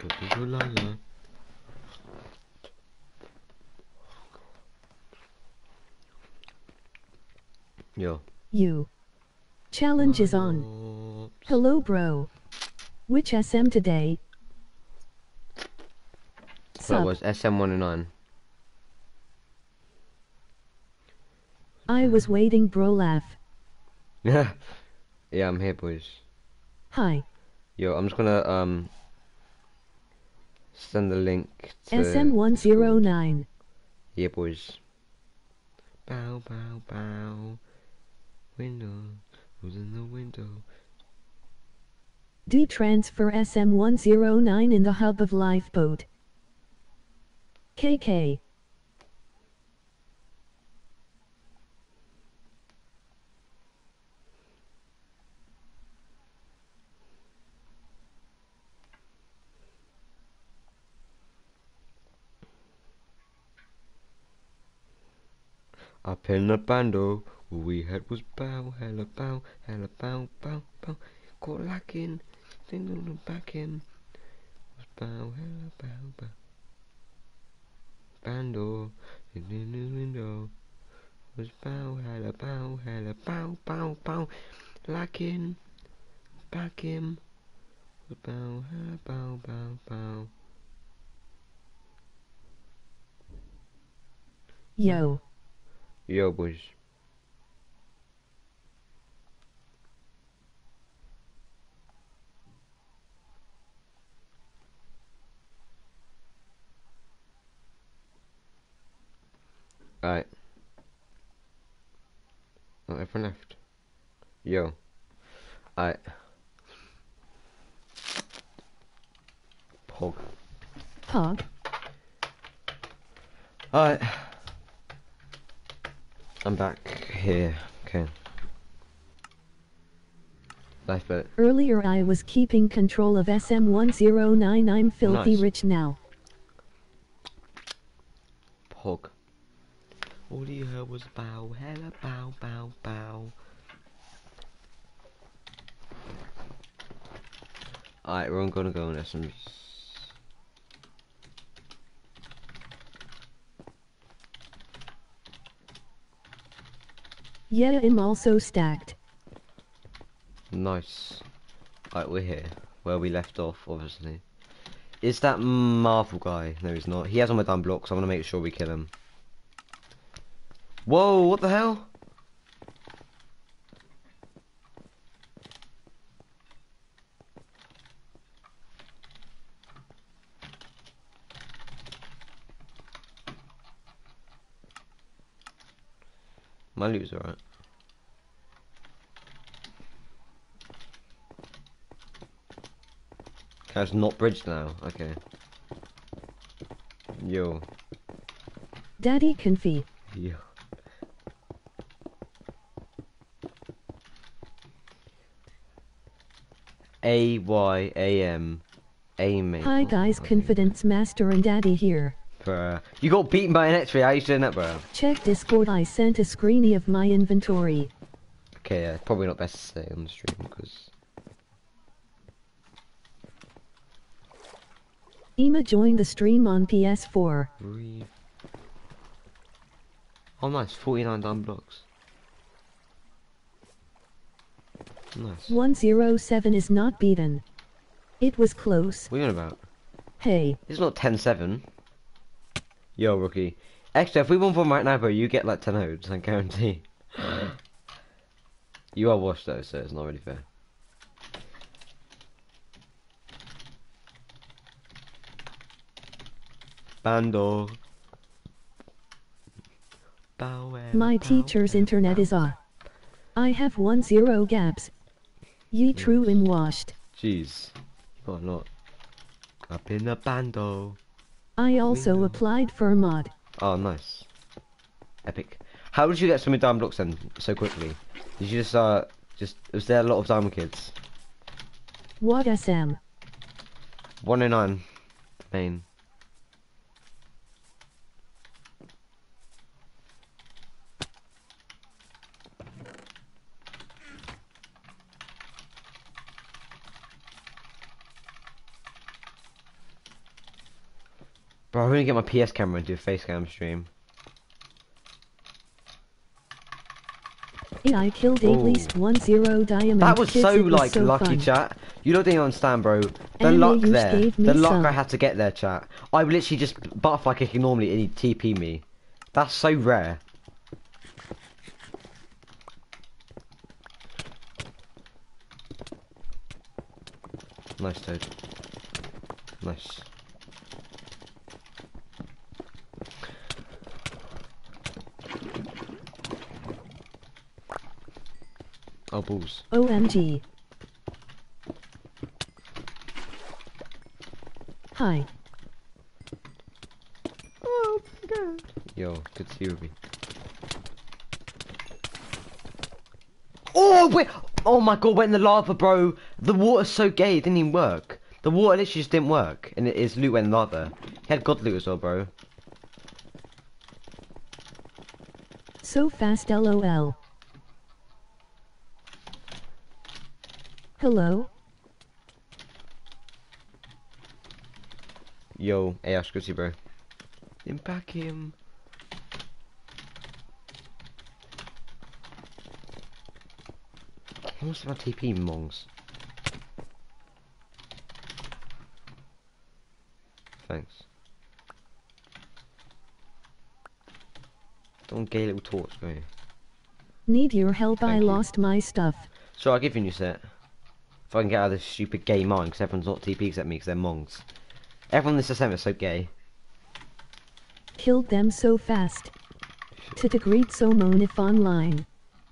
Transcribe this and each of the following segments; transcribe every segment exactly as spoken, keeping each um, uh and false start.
Yo. You. Challenge is on. Hello, bro. Which S M today? That was S M one oh nine. I was waiting, bro. Laugh. Yeah. Yeah, I'm here, boys. Hi. Yo, I'm just gonna um send the link to S M one oh nine. Yeah, boys. Bow, bow, bow. Window. Who's in the window? Do transfer S M one oh nine in the hub of lifeboat. K K. Up in the bando, all we had was bow, hella bow, hella bow, bow, bow. Caught lacking, single and back in. Was bow, hella bow, bow. Bando, in the window. Was bow, hella bow, hella bow, bow, bow. Lacking, back in. Was bow, hella bow, bow, bow. Yo. Yo, boys. Alright. Oh, everyone left. Yo. Alright. Pog. Pog. Alright. I'm back here. Okay. Lifeboat. Earlier I was keeping control of S M one oh nine. I'm filthy Nice. rich now. Pog. All you heard was bow, hella bow, bow, bow. Alright, we're gonna go on S Ms. Yeah, I'm also stacked. Nice. Alright, we're here. Where we left off, obviously. Is that Marvel guy? No, he's not. He has on my damn block, so I'm gonna make sure we kill him. Whoa, what the hell? My loot's alright. Okay, it's not bridged now. Okay. Yo. Daddy Confy. Yo. A Y A M. Aiming. Hi guys, Confidence Master and Daddy here. Bruh. You got beaten by an X-ray. How you doing that, bro? Check Discord. I sent a screenie of my inventory. Okay, yeah, probably not best to say on the stream because. Ema joined the stream on P S four. Breathe. Oh, nice. forty-nine down blocks. Nice. one oh seven is not beaten. It was close. What are you on about? Hey. It's not ten seven. Yo, rookie. Extra, if we won one right now, bro, you get like ten hodes, I guarantee. You are washed though, so it's not really fair. Bando. Bow My bow, teacher's bow, internet bow. is off. I have one zero gaps. Ye true im washed. Jeez. Oh, not. Up in the bando. I also Window. applied for a mod. Oh, nice. Epic. How did you get so many diamond blocks then so quickly? Did you just, uh, just, was there a lot of diamond kids? What S M? one oh nine. Main. Bro, I'm gonna get my P S camera and do a face cam stream. I killed at Ooh. least one zero diamond. That was kids, so it was like so lucky, fun. chat. You don't think I understand, bro. The And luck Ayush there, gave me the luck some. I had to get there, chat. I literally just butterfly kicking normally and he T P me. That's so rare. Nice, Toad. Nice. Oh, balls. O M G. Hi. Oh my god. Yo, good to see you, Ruby. Oh, wait! Oh my god, went in the lava, bro. The water's so gay, it didn't even work. The water literally just didn't work. And his loot went in lava. He had god loot as well, bro. So fast, lol. Hello? Yo, hey, Ash, good to see you, bro. Impact him. What's my T P, mongs? Thanks. Don't gay little torch, go here. Need your help, Thank I you. lost my stuff. So I'll give you a new set. If I can get out of this stupid gay mine, because everyone's not T P except me, because they're mongs. Everyone in this assembly is so gay. Killed them so fast. To the great so moan if online.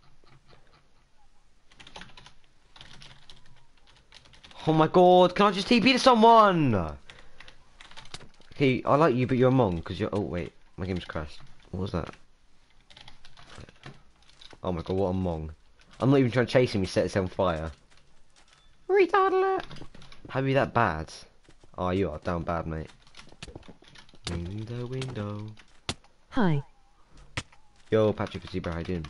Oh my god, can I just T P to someone? Okay, I like you, but you're a mong, because you're... Oh, wait. My game's crashed. What was that? Oh my god, what a mong. I'm not even trying to chase him, he set himself on fire. Retard alert! How are you that bad? Oh, you are down bad, mate. Window, window. Hi. Yo, Patrick, see how you doing?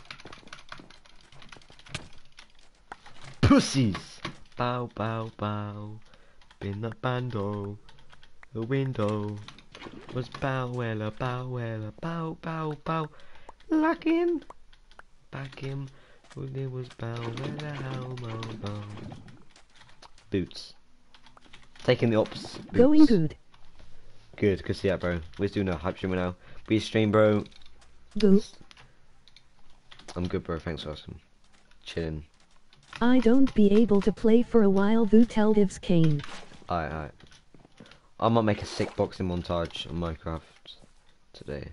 Pussies! Bow, bow, bow. In the bando. The window was bow, wella, bow, wella, bow, bow, bow. Lock in. Back him. When it was bow, wella, how, bow, bow. Boots. Taking the ops. Boots. Going good. Good, good to see that, bro. We're doing a hype stream right now. Be stream, bro. Go. I'm good, bro. Thanks for asking. Chilling. I don't be able to play for a while. Vu tell divs Kane. Alright, alright. I might make a sick boxing montage on Minecraft today.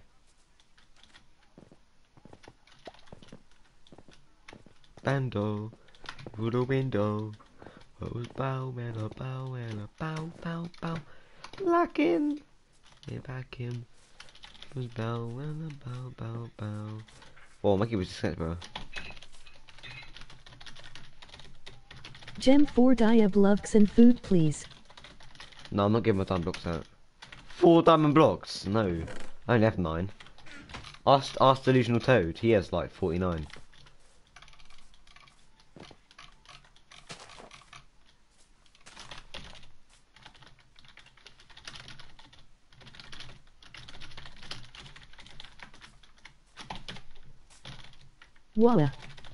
Bando, through the window. What was bow, and a bow, and a bow, bow, bow. Lock in. Get back in. Was bow, and a bow, bow, bow. Oh, Mikey was disconnected, bro. Gem four diablocks and food, please. No, I'm not giving my diamond blocks out. Four diamond blocks? No. I only have nine. Ask, ask Delusional Toad. He has like forty-nine. Whoa.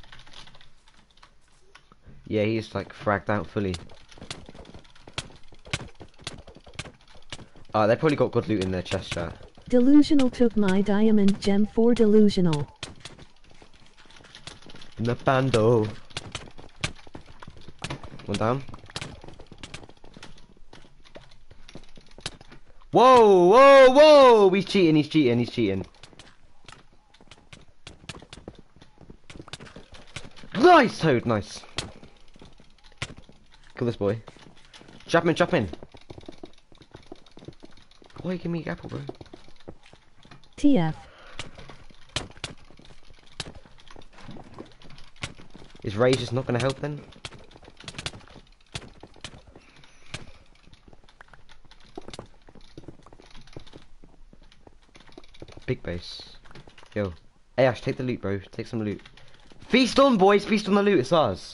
Yeah, he's like fragged out fully. Uh, they probably got good loot in their chest, chat. Delusional took my diamond gem for delusional. In the bando. One down. Whoa, whoa, whoa! He's cheating, he's cheating, he's cheating. Nice, Toad, nice. Kill this boy. Chop him in, chop him in. Why you give me apple, bro? T F. Is Rage just not gonna help then? Big base. Yo. Hey Ash, take the loot, bro. Take some loot. Feast on, boys! Feast on the loot, it's ours.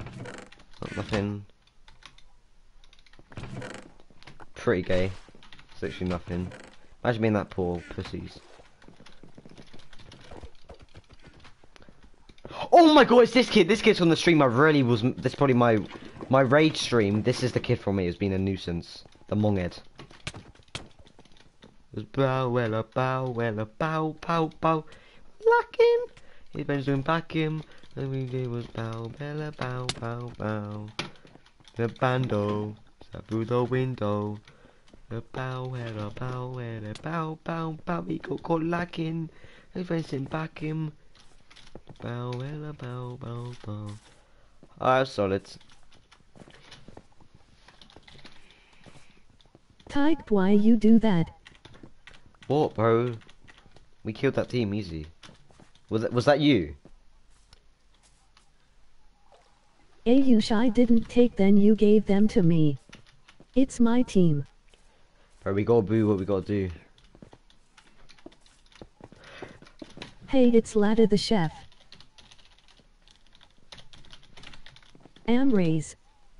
Not nothing. Pretty gay. It's literally nothing. Imagine being that poor pussies. Oh my god, it's this kid. This kid's on the stream. I really was. This is probably my my rage stream. This is the kid from me. It's been a nuisance. The monghead. Was bow wella bow wella bow pow pow. Lacking. His friends doing back him. And we did was bow wella bow bow bow. The bando. Step through the window. The bow wella bow wella bow bow bow. He got caught lacking. His friends didn't back him. Bow wella bow bow bow. Ah, solid. Type, why you do that? What, bro? We killed that team easy. Was that was that you? Ayush, I didn't take them, you gave them to me. It's my team. Bro, we gotta do what we gotta do. Hey, it's Lada the chef. Amraze.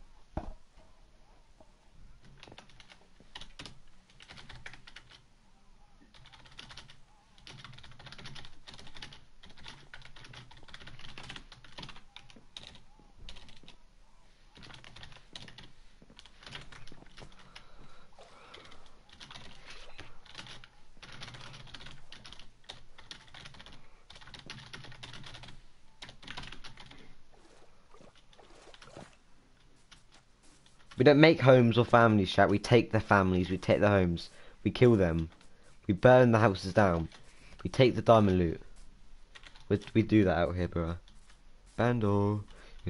We don't make homes or families, chat. We take their families, we take their homes, we kill them, we burn the houses down, we take the diamond loot. We, we do that out here, bro. Bando.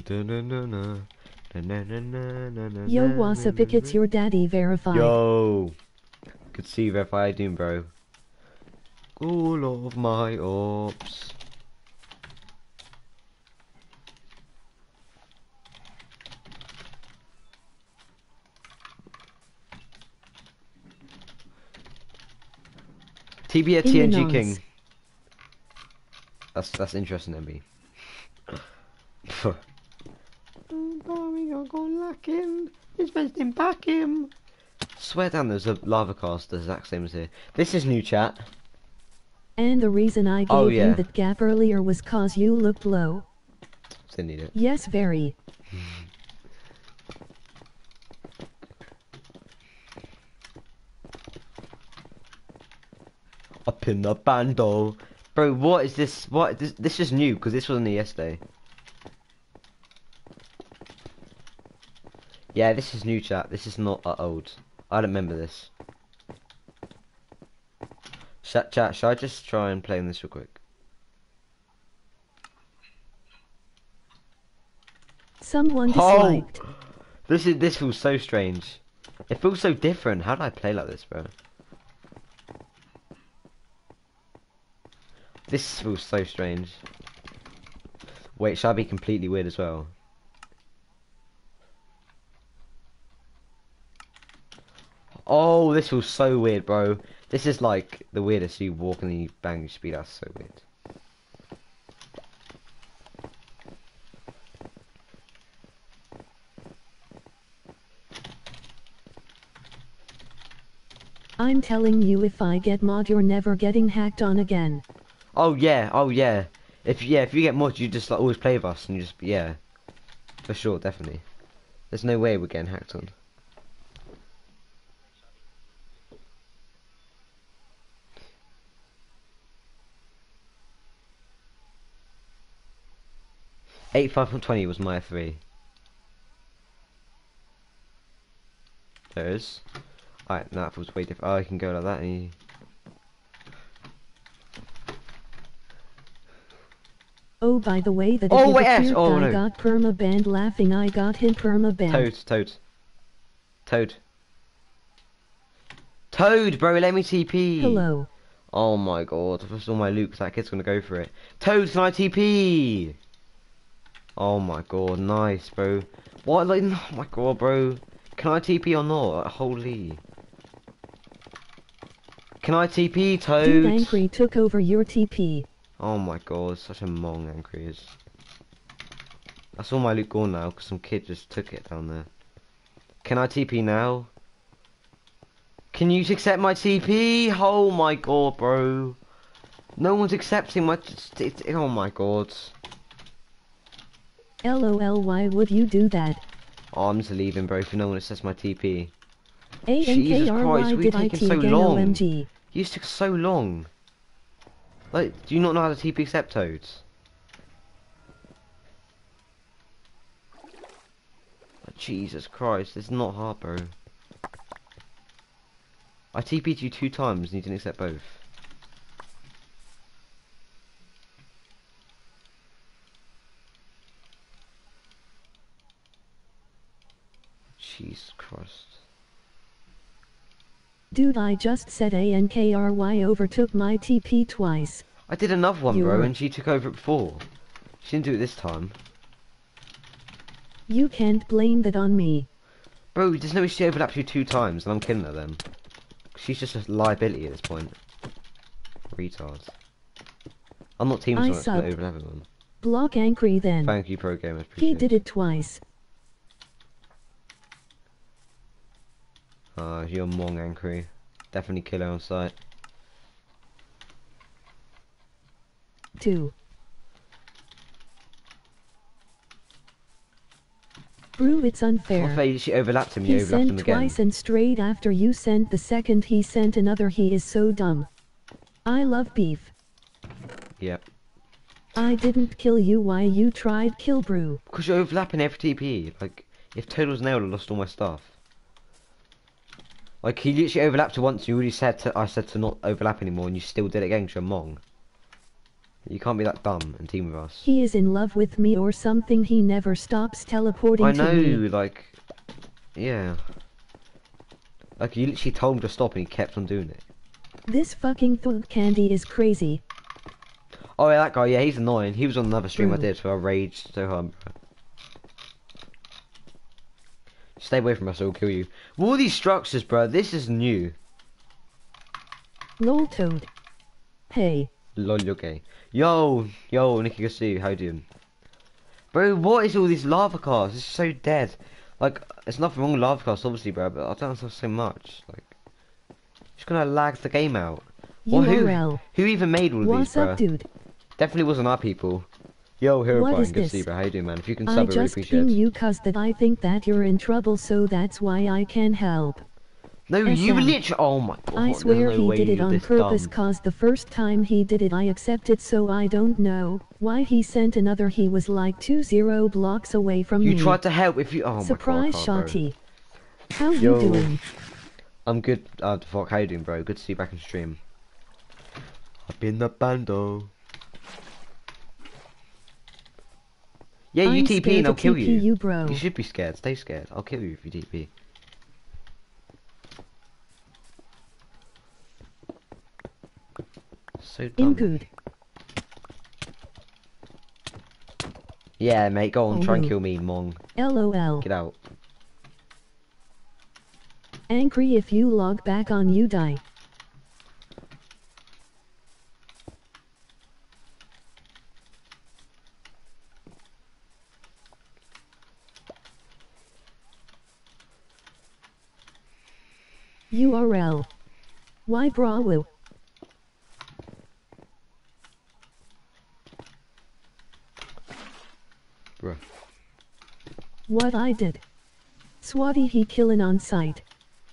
Yo, Wasapik, it's your daddy verified. Yo. Good see you verified. How you doing, bro? All of my ops. T B at T N G King. That's that's interesting, M B. His friends didn't back him. Swear down, there's a lava cast the exact same as here. This is new, chat. And the reason I gave Oh, yeah. you that gap earlier was cause you looked low. Didn't need it. Yes, very. Up in the bando. Bro, what is this? What? This, this is new, because this wasn't here yesterday. Yeah, this is new, chat. This is not uh, old. I don't remember this. Chat, chat, should I just try and play on this real quick? Someone disliked. Oh! This is this feels so strange. It feels so different. How do I play like this, bro? This feels so strange. Wait, should I be completely weird as well? Oh, this feels so weird, bro. This is like the weirdest. You walk and you bang your speed. That's so weird. I'm telling you, if I get mod, you're never getting hacked on again. Oh yeah, oh yeah. If yeah, if you get mods, you just like always play with us, and you just yeah, for sure, definitely. There's no way we're getting hacked on. Eight five from twenty was my three. There it is. Alright, now that feels way different. Oh, I can go like that. And you... Oh, by the way, the Oh, wait, cute yes. Oh, guy no. got perma-banned laughing. I got him perma-banned. Toad, Toad. Toad. Toad, bro, let me T P. Hello. Oh my god, if I saw my loot, that kid's gonna go for it. Toad, can I T P? Oh my god, nice, bro. What, like, oh my god, bro. Can I T P or not? Holy. Can I T P, Toad? Dude, Angry took over your T P. Oh my god, such a mong Angry is. I saw my loot gone now, because some kid just took it down there. Can I T P now? Can you accept my T P? Oh my god, bro. No one's accepting my... It's, it's, oh my god. LOL, why would you do that? Oh, I'm just leaving, bro, if no one accepts my T P. A N K R Y did I T so again long. O M G. You took so long. Like, do you not know how to T P accept toads? Like, Jesus Christ, it's not hard, bro. I T P'd you two times and you didn't accept both. Jesus Christ. Dude, I just said A N K R Y overtook my T P twice. I did another one, You're... bro, and she took over it before. She didn't do it this time. You can't blame that on me. Bro, there's no way she overlapped you two times and I'm killing her then. She's just a liability at this point. Retard. I'm not team I someone subbed. overlapping one. Block Angry then. Thank you, pro gamer. He did it twice. Ah, uh, you're Mong Ankry. Definitely kill her on sight. Two. Brew, it's unfair. What if she overlapped him? He You overlapped him sent again. twice and straight after you sent the second he sent another. He is so dumb. I love beef. Yep. I didn't kill you. Why you tried kill Brew? Because you're overlapping every T P. Like, if Toad was nailed, I lost all my stuff. Like, he literally overlapped to once. You already said to, I said to not overlap anymore, and you still did it again because you're Mong. You can't be that dumb and team with us. He is in love with me or something. He never stops teleporting I to know, me. like, yeah. Like, you literally told him to stop and he kept on doing it. This fucking thug candy is crazy. Oh yeah, that guy, yeah, he's annoying. He was on another stream True. I did, so I raged so hard, bro. Stay away from us, or we'll kill you. All these structures, bro, this is new. Lol Toad. Hey. Lol, you're gay. Yo, yo, Nicky Gasu, how you doing? Bro, what is all these lava cars? It's so dead. Like, there's nothing wrong with lava cars, obviously, bro, but I don't understand so much. Like, it's gonna lag the game out. Well, U R L. who, who even made all of What's these, bro? up, dude? Definitely wasn't our people. Yo, Hero What Brian, is good to this? see you, bro. How you doing, man? If you can I sub, I really just appreciate ping it. you cause that I think that you're in trouble, so that's why I can help. No, S you M. literally. Oh my god. I there's swear no he way did it you're on this purpose dumb. cause the first time he did it I accepted, so I don't know why he sent another. He was like two zero blocks away from You me. tried to help if you. Oh Surprise, my god. I can't, bro. Shotty. How Yo. you doing? I'm good. Uh, fuck, how you doing, bro? Good to see you back in stream. I've been the bando. Yeah, you I'm T P scared and I'll to kill T P you. you, bro. You should be scared. Stay scared. I'll kill you if you T P. So dumb. In good. Yeah, mate. Go on. Oh, Try and no. kill me, Mong. LOL. Get out. Angry if you log back on you die. U R L. Why bravo? Bruh. What I did. Swatty he killin' on sight.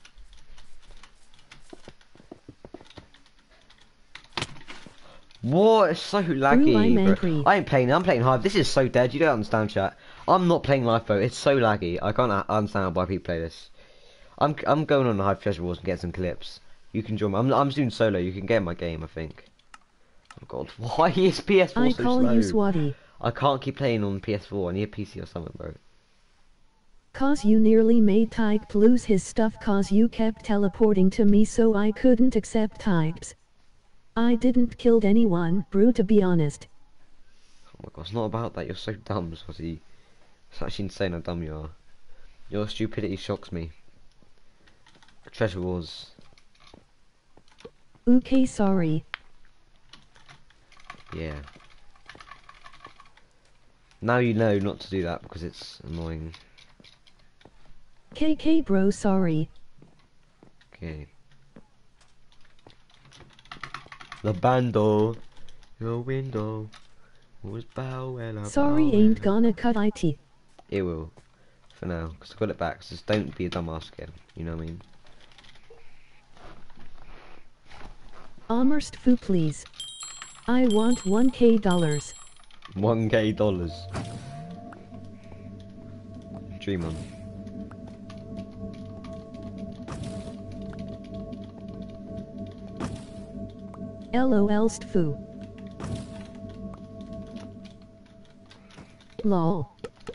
What? It's so laggy, I'm bro. angry. I ain't playing. I'm playing Hive. This is so dead. You don't understand, chat. I'm not playing lifeboat. It's so laggy. I can't understand why people play this. I'm I'm going on the Hive Treasure Wars and get some clips. You can join me. I'm I'm doing solo. You can get in my game, I think. Oh god, why is P S four I so call slow? you Swatty. I can't keep playing on P S four. I need a P C or something, bro. Cause you nearly made Tyke lose his stuff cause you kept teleporting to me, so I couldn't accept types. I didn't killed anyone, Brew, to be honest. Oh my god, it's not about that. You're so dumb, Swatty. It's actually insane how dumb you are. Your stupidity shocks me. Treasure Wars. Okay, sorry. Yeah. Now you know not to do that because it's annoying. K K bro, sorry. Okay. The bando, your window was bow and a Sorry, bow ain't and a... gonna cut my teeth. It will, for now, because I got it back. So just don't be a dumbass again. You know what I mean? Almost foo, please. I want one K dollars. one K dollars. Dream on. LOL stfoo. Lol.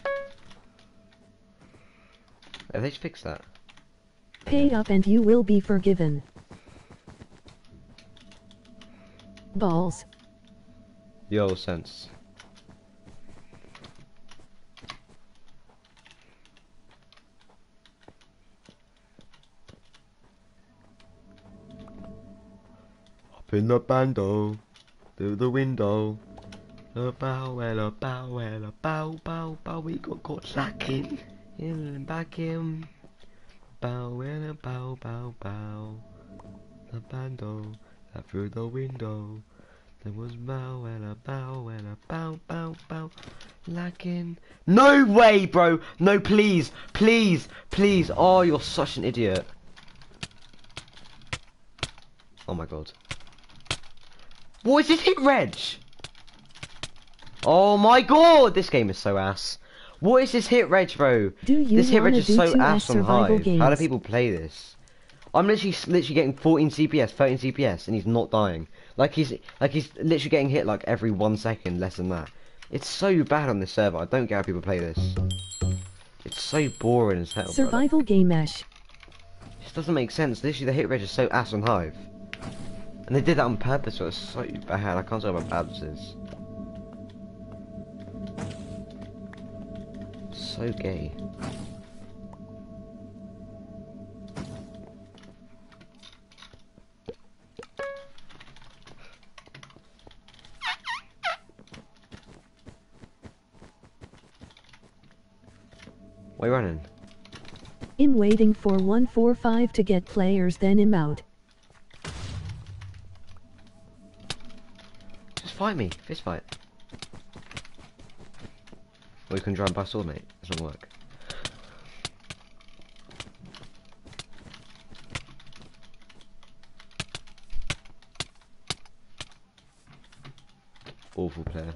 Have they fixed that? Pay up and you will be forgiven. Balls. Yo, sense. Up in the bando, through the window. A bow and a bow and a bow, bow, bow. We got caught slacking in and back in. Bow and a bow, bow, bow. The bando that through the window. There was bow and a bow and a bow, bow, bow. Lacking. No way, bro. No, please, please, please. Oh, you're such an idiot. Oh my god. What is this hit reg? Oh my god, this game is so ass. What is this hit reg, bro? Do you this hit reg wanna is do so two ass on survival Hive. games? How do people play this? I'm literally literally getting fourteen C P S, thirteen C P S, and he's not dying. Like he's like he's literally getting hit like every one second, less than that. It's so bad on this server. I don't get how people play this. It's so boring as hell. Survival bro. game mesh. It just doesn't make sense. Literally, the hit reg is so ass on Hive, and they did that on purpose. So it's so bad. I can't tell how bad this is. So gay. Why are you running? I'm waiting for one four five to get players, then I'm out. Just fight me. Fist fight. Or you can try and buy sword, mate. It's not gonna work. Awful player.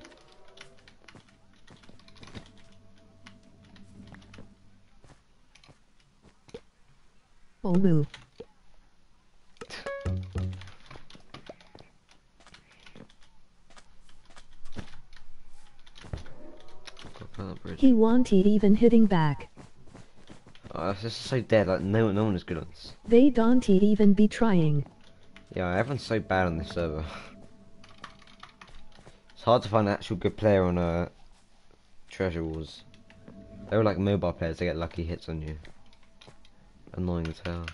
Oh move. He won't even hitting back. Oh, it's just so dead. Like no, no one is good on this. They don't even be trying. Yeah, everyone's so bad on this server. It's hard to find an actual good player on uh, Treasure Wars. They were like mobile players. They get lucky hits on you. Annoying as hell.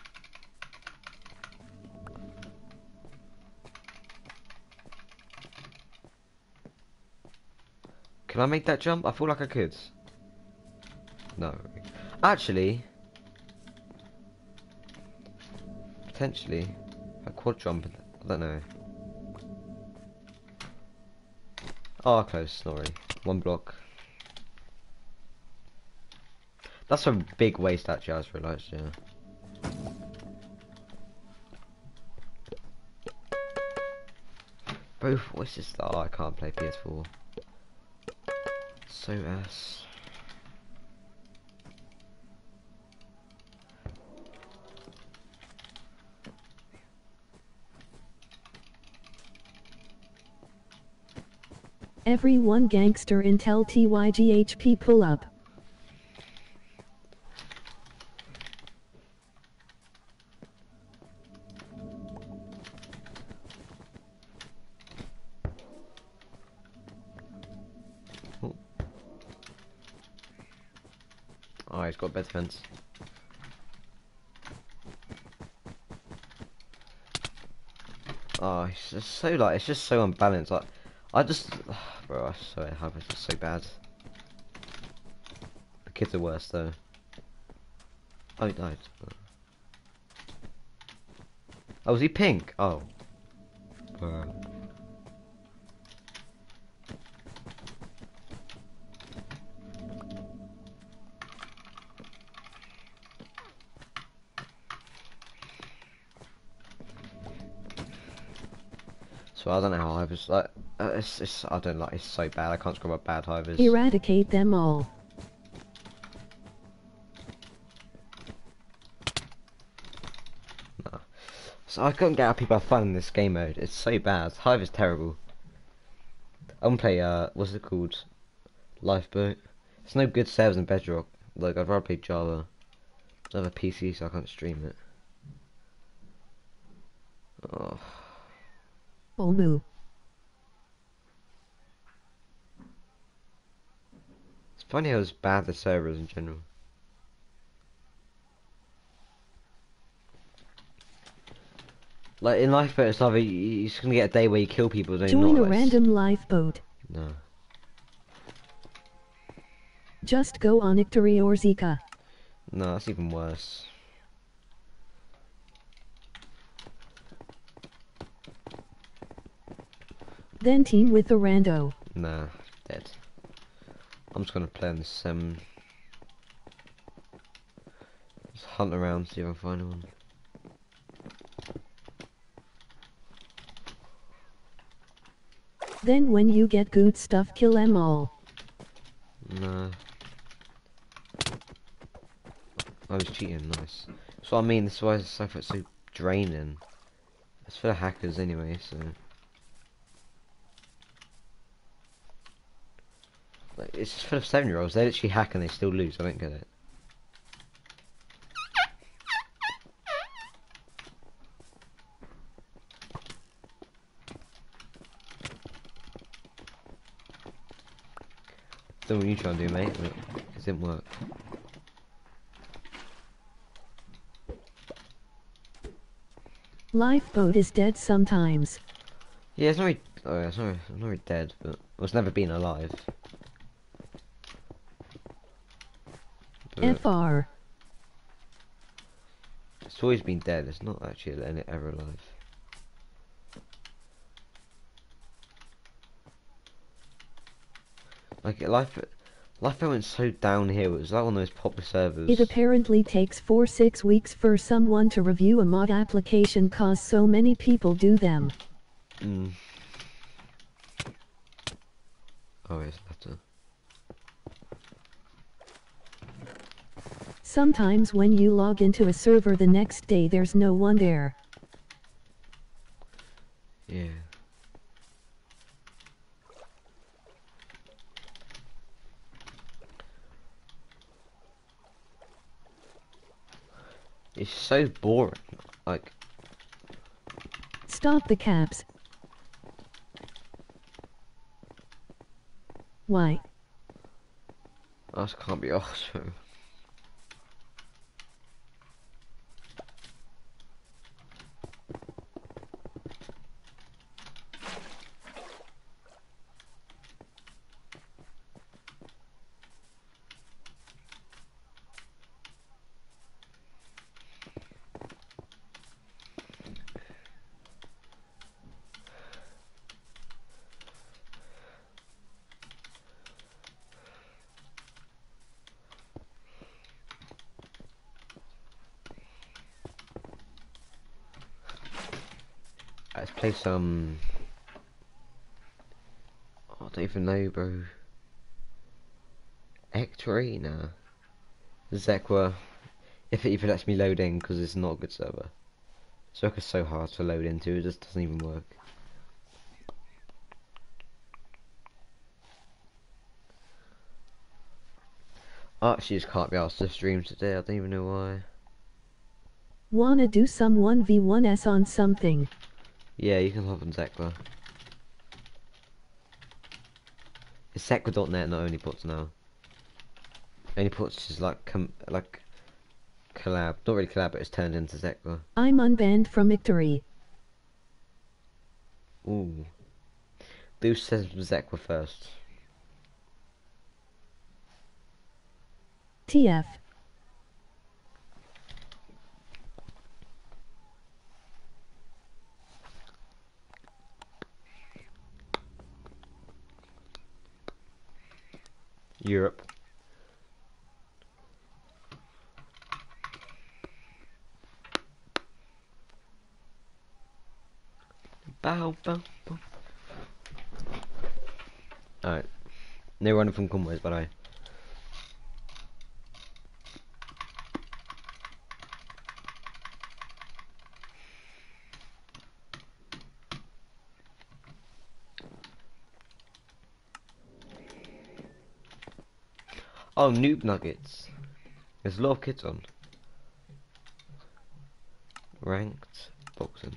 Can I make that jump? I feel like I could. No. Actually, potentially, a quad jump. I don't know. Oh, close. Sorry. One block. That's a big waste, actually. I just realised. Yeah. Both. What's this? Oh, I can't play P S four. So ass. Everyone gangster intel T Y G H P pull up. Oh, oh he's got bed defense. Oh, it's just so like it's just so unbalanced. Like I just, bro, I swear, Hive is just so bad. The kids are worse though. Oh, he died. Oh, was he pink? Oh. Bruh. So I don't know how hivers like. Uh, it's, it's I don't like. It's so bad. I can't describe how bad hivers. Eradicate them all. Nah. So I couldn't get how people have fun in this game mode. It's so bad. Hive is terrible. I'm gonna play uh, what's it called? Lifeboat. There's no good servers in Bedrock. Like I'd rather play Java. I don't have a P C, so I can't stream it. Oh. Oh moo. It's funny how it's bad the servers in general. Like in Lifeboat and stuff, you- you're just gonna get a day where you kill people. Don't Join not, a like, random lifeboat. No. Just go on Ictory or Zika. No, that's even worse. Then team with a rando. Nah, dead. I'm just gonna play on the sim. Just hunt around, see if I can find one. Then when you get good stuff, kill them all. Nah. I was cheating, nice. So I mean, this is why stuff is so draining. It's for the hackers anyway, so. Like, it's just for the seven year olds, they literally hack and they still lose, I don't get it. Don't know what you trying to do, mate, but it didn't work. Lifeboat is dead sometimes. Yeah, it's not really, oh yeah, it's not, it's not really dead, but well, it's never been alive. But F R. it's always been dead, it's not actually any ever alive. Like, life, life went so downhill, it was like one of those popular servers. It apparently takes four six weeks for someone to review a mod application cause so many people do them. Mm. Oh, it's better. Sometimes when you log into a server the next day there's no one there. Yeah. It's so boring. Like, Stop the caps. Why? that can't be awesome. Let's play some. Oh, I don't even know, bro. Ectory? Nah. Zekwa. If it even lets me load in, because it's not a good server. Zerka's so hard to load into, it just doesn't even work. I actually just can't be asked to stream today, I don't even know why. Wanna do some one v one s on something? Yeah, you can hop on Zekwa. It's Zekwa dot net, not OnlyPots now. OnlyPots is like, com like, collab. Not really collab, but it's turned into Zekwa. I'm unbanned from Ictory. Ooh. Boost says Zekwa first. T F. Europe. Bow, bow, bow. Alright. No running from combos, by the way. Oh, noob nuggets. There's a lot of kids on. Ranked boxing.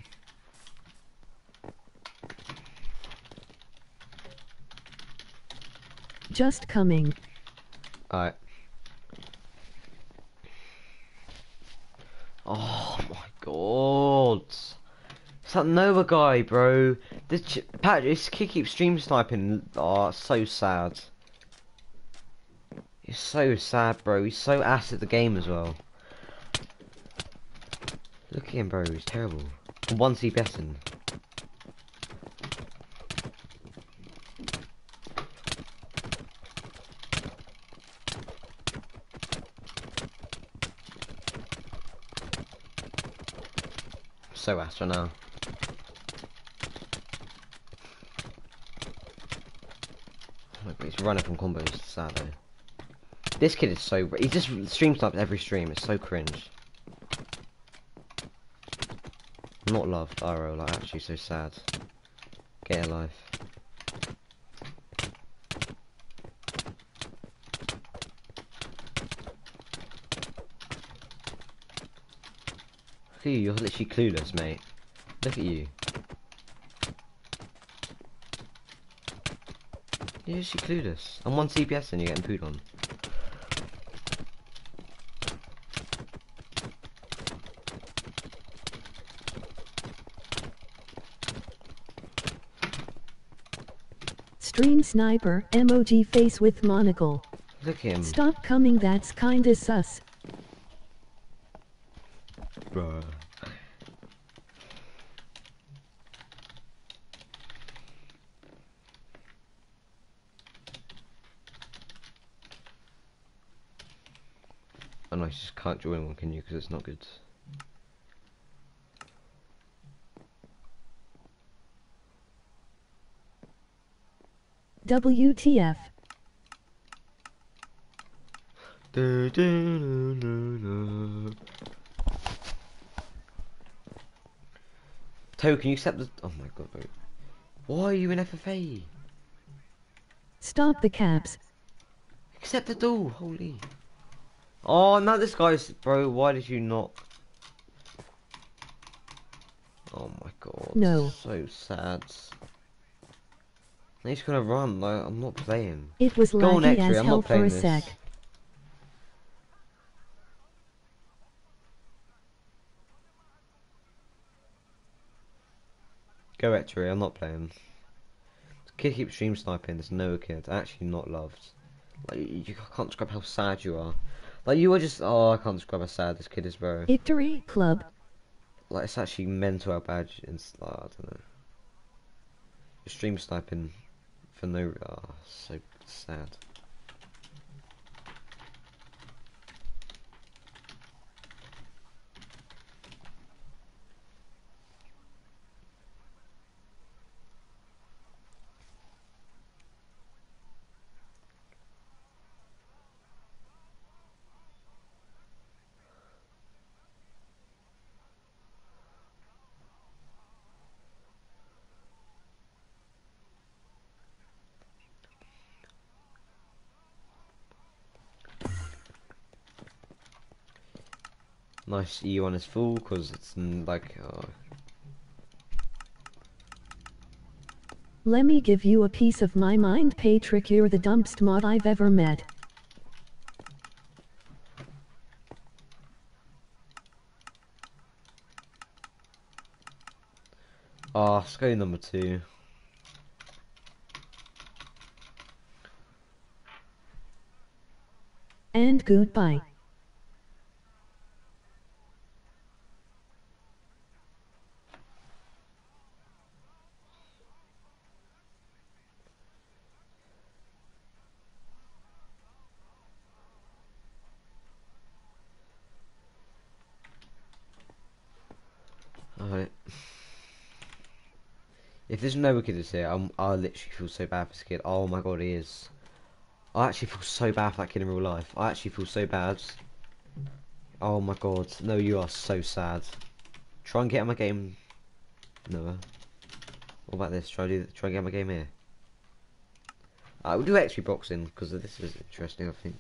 Just coming. Alright. Oh my god. It's that Nova guy, bro. This ch Pat, this kid keeps stream sniping. Oh, it's so sad. It's so sad, bro. He's so ass at the game as well. Look at him, bro. He's terrible. One C P S in. So ass right now. Look, he's running from combos. It's sad though. This kid is so. He just stream snipes every stream. It's so cringe. Not loved, I R L, like actually so sad. Get a life. Look at you, you're literally clueless, mate. Look at you. You're literally clueless. I'm one C P S and you're getting pooed on. Stream sniper, emoji face with monocle. Look at him. Stop coming, that's kinda sus. Bruh. Oh no, you just can't join one, can you? Because it's not good. W T F. Du, du, du, du, du. Toe, can you accept the? Oh my god, bro. Why are you in F F A? Stop the caps. Accept the duel, holy. Oh, no, this guy's, bro, why did you not? Oh my god. No. So sad. He's gonna run, like, I'm not playing. It was Go on, laggy X-ray, as I'm hell not for a playing this. sec. Go X-ray, I'm not playing. This kid keeps stream sniping, there's no kid. Actually not loved. Like, you, you can't describe how sad you are. Like, you are just, oh, I can't describe how sad this kid is, bro. Victory Club. Like, it's actually mental how bad it's, like, I don't know. You're stream sniping for no, oh, so sad. Nice E one is full because it's mm, like oh. Let me give you a piece of my mind, Patrick. You're the dumbest mod I've ever met. Oh, let's go number two. And goodbye. Alright. If there's no kid that's here, I'm, I literally feel so bad for this kid. Oh my god, he is. I actually feel so bad for that kid in real life. I actually feel so bad. Oh my god. No, you are so sad. Try and get in my game. No. What about this? Try to do, try and get in my game here. I uh, will do extra boxing because this is interesting, I think.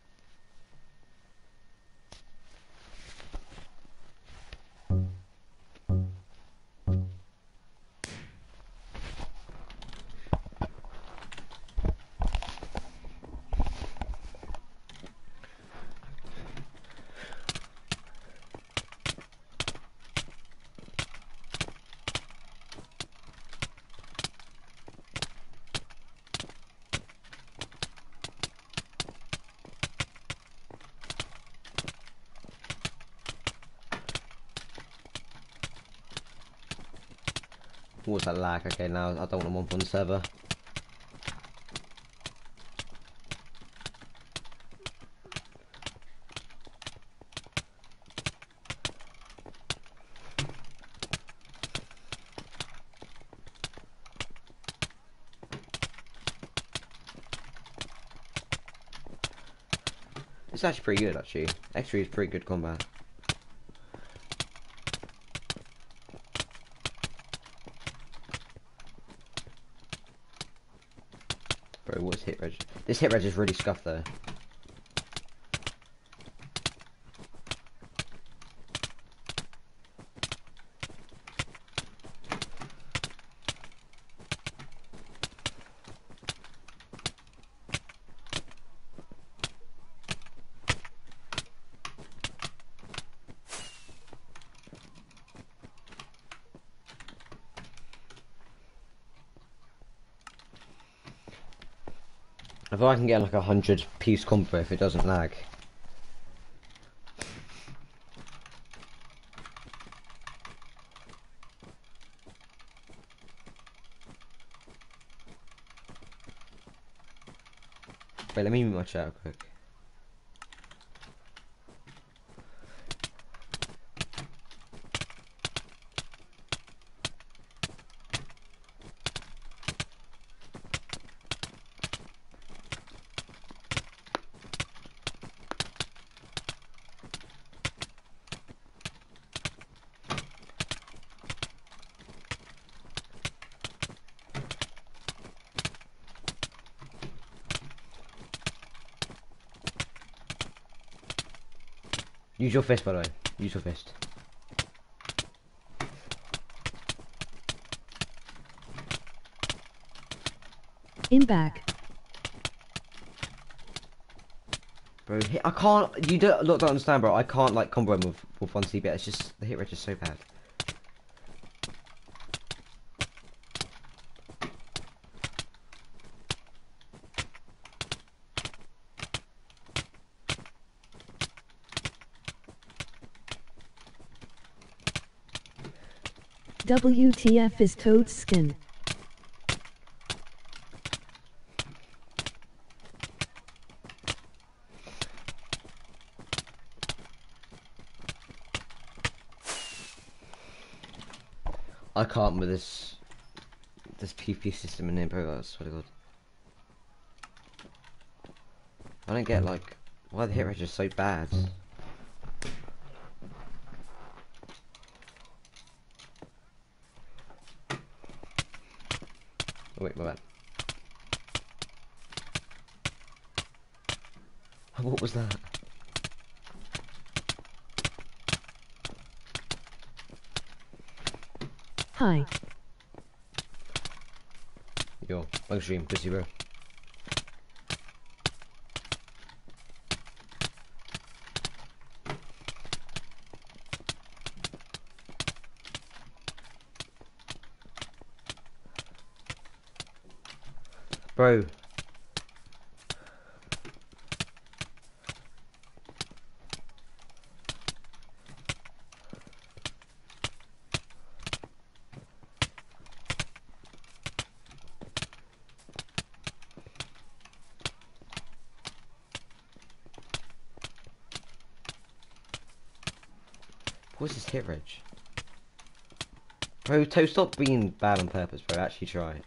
What's that lag? Okay, now I don't want them on one server. It's actually pretty good, actually. X three is pretty good combat. Bro, what's hit reg? This hit reg is really scuffed though. If I can get like a hundred piece combo if it doesn't lag. Wait, let me mute my chat real quick. Use your fist, by the way. Use your fist. In back. Bro, hit, I can't. You don't, look, don't understand, bro. I can't like combo him with, with one C B. It's just the hit rate is so bad. W T F is Toad's skin. I can't with this this P P system in here, bro. I swear to God. I don't get like why the hit rate is so bad. Oh wait, my bad. What was that? Hi. Yo, bug stream, pussy bro. Bro. What's this hit reg? Bro, To, stop being bad on purpose, bro. Actually try.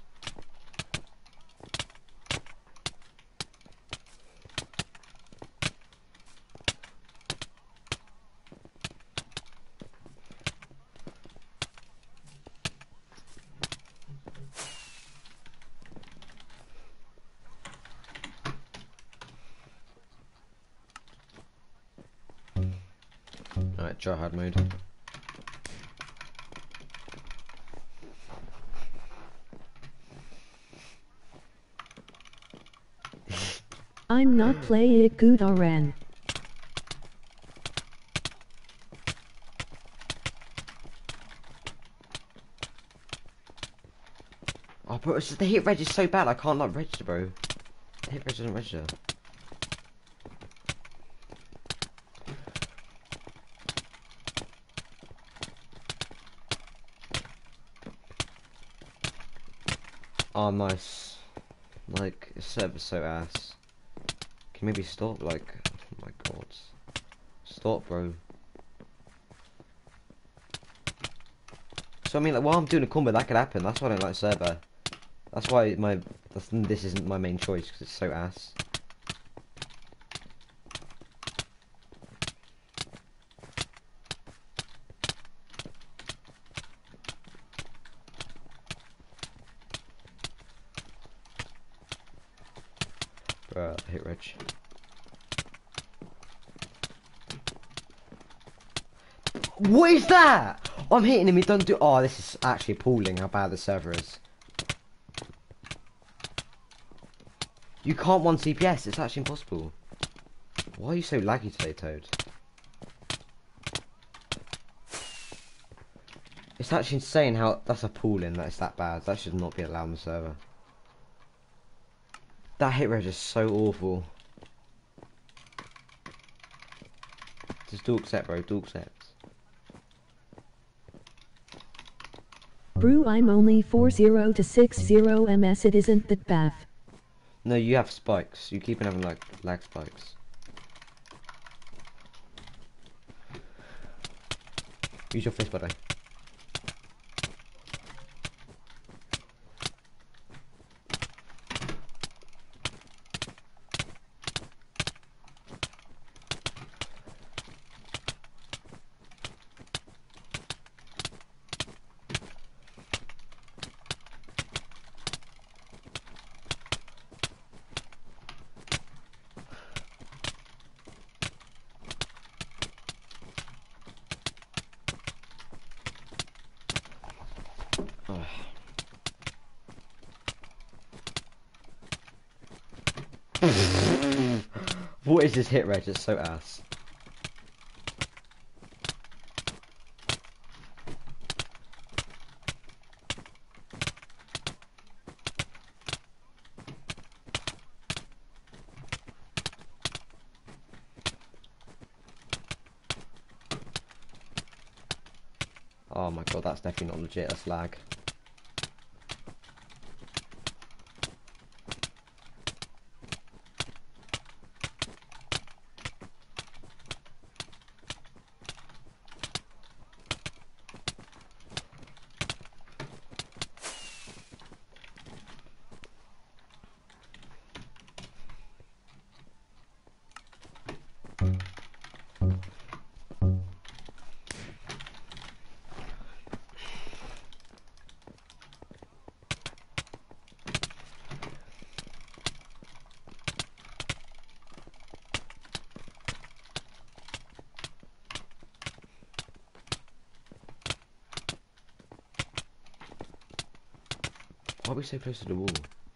Alright, try hard mode. I'm not playing it good or ran. Oh, bro, it's just, the hit reg is so bad. I can't like register, bro. The hit reg doesn't register. Oh, nice. Like, the server's so ass. Can you maybe stop? Like, oh my god. Stop, bro. So, I mean, like, while I'm doing a combo, that could happen. That's why I don't like server. That's why my that's, this isn't my main choice, because it's so ass. Bruh, hit rich. What is that? I'm hitting him, he doesn't do- Oh, this is actually appalling how bad the server is. You can't one C P S, it's actually impossible. Why are you so laggy today, Toad? It's actually insane how- that's appalling that it's that bad. That should not be allowed on the server. That hit rate is so awful. Just do accept, bro, do accept. Brew, I'm only forty to sixty M S, it isn't that bad. No, you have spikes. You keep on having like lag spikes. Use your fist, buddy. What is this hit rate? It's so ass. Oh my god, that's definitely not legit, that's lag. Why are we so close to the wall?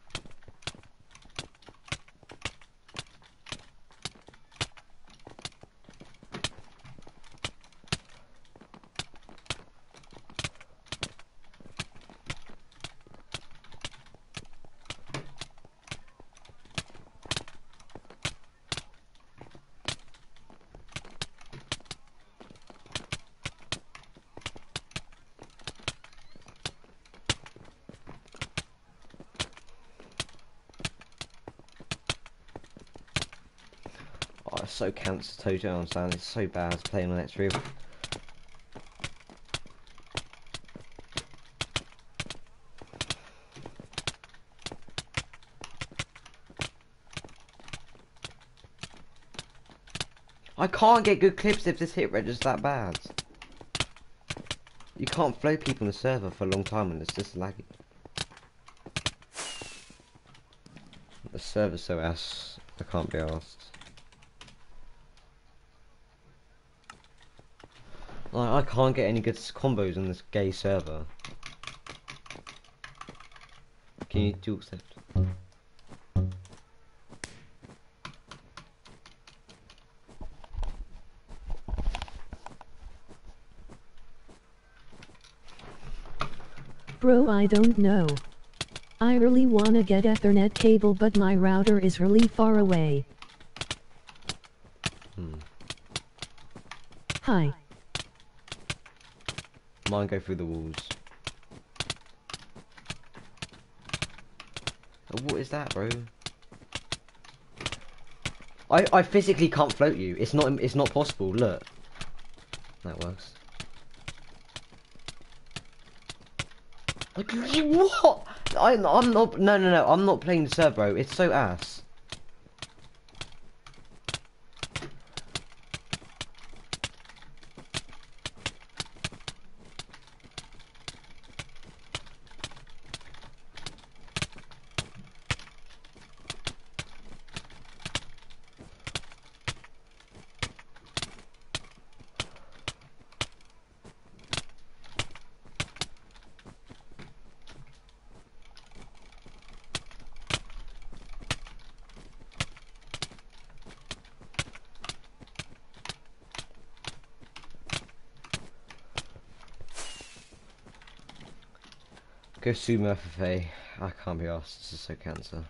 Oh, it's so cancer Toad, I don't understand. It's so bad playing on X three. I can't get good clips if this hit rate is that bad. You can't float people on the server for a long time and it's just laggy. The server's so ass, I can't be asked. Like, I can't get any good combos on this gay server. Can you do accept? Bro, I don't know. I really wanna get Ethernet cable, but my router is really far away. Hmm. Hi. Mine go through the walls. Oh, what is that, bro? I I physically can't float you. It's not it's not possible. Look. That works. Like, what? I I'm not. No no no. I'm not playing the server, bro. It's so ass. Go sumo F F A. I can't be asked. This is so cancer.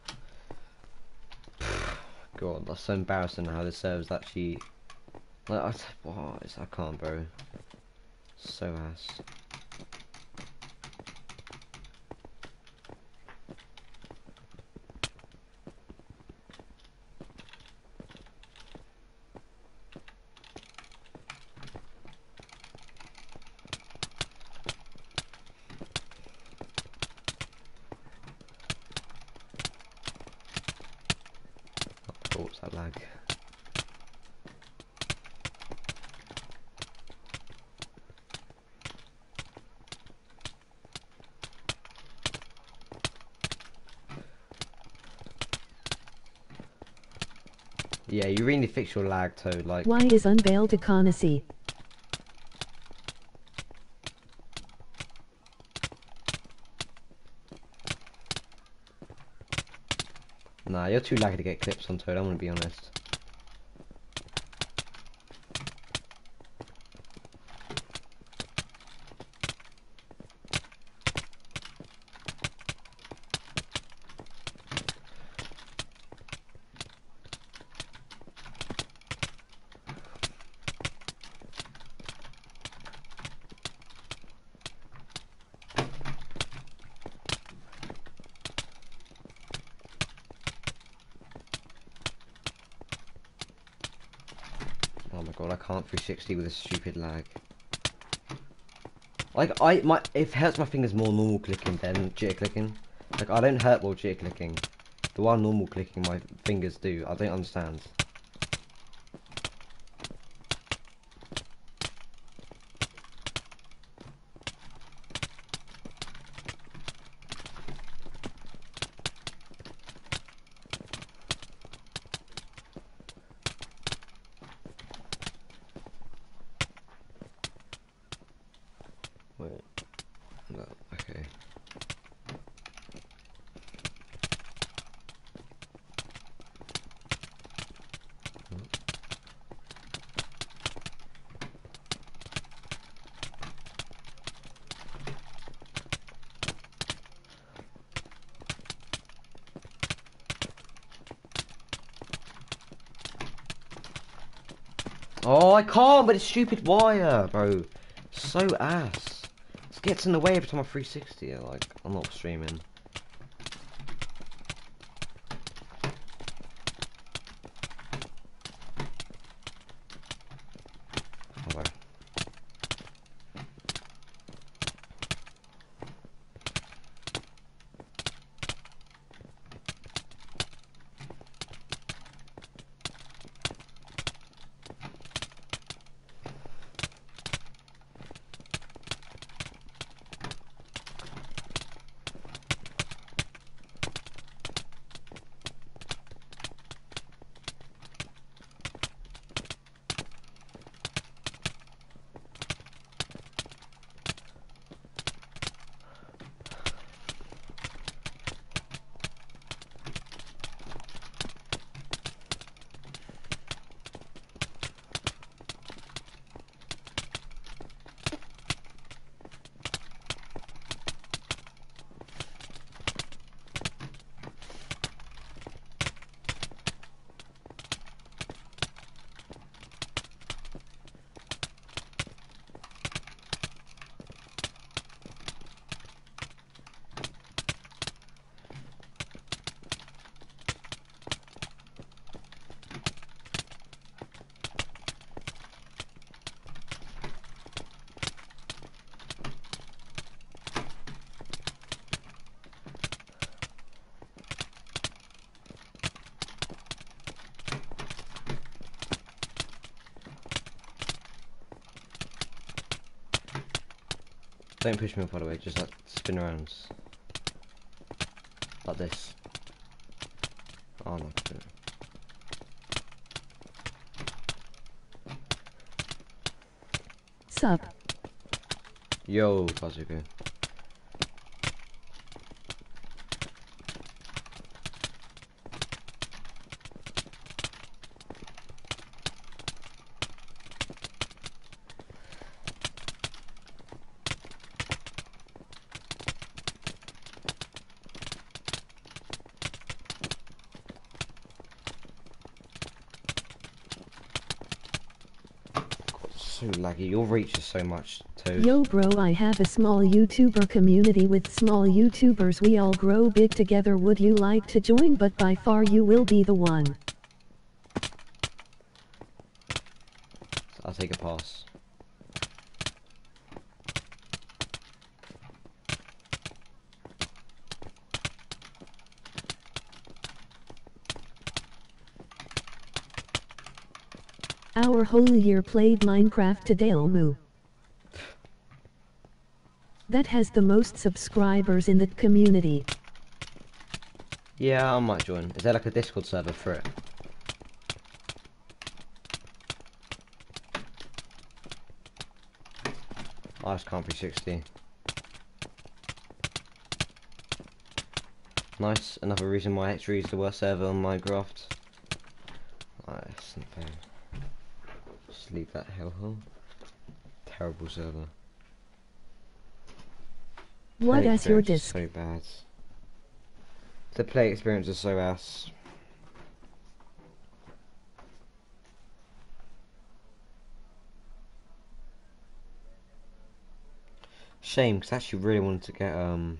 God, that's so embarrassing how this server's actually. Like, I, what is, I can't, bro. So ass. Oh, what's that lag? Yeah, you really fix your lag, Toad. Like, Why is unveiled econacy? nah, you're too laggy to get clips on, Toad. I'm gonna be honest. Oh my god, I can't three sixty with this stupid lag. Like, I my it hurts my fingers more normal clicking than jitter clicking. Like, I don't hurt while jitter clicking. The while normal clicking my fingers do. I don't understand. Wait. No, okay. Oh, I can't, but it's stupid wire, bro. So ass. It gets in the way every time I three sixty it. Like, I'm not streaming. Hello. Don't push me up, by the way, just like spin around. Like this. Oh no. Sup. Yo, Kazuko. So laggy, your reach is so much too. Yo bro, I have a small YouTuber community with small YouTubers, we all grow big together, would you like to join? But by far you will be the one. I'll take a pass. Our whole year played Minecraft today, Elmu. That has the most subscribers in that community. Yeah, I might join. Is there like a Discord server for it? I just can't be sixty. Nice, another reason why X three is the worst server on Minecraft. Nice, not bad. Just leave that hellhole. Terrible server. What Play is your experience is disc? so bad. The play experience is so ass. Shame, because I actually really wanted to get um.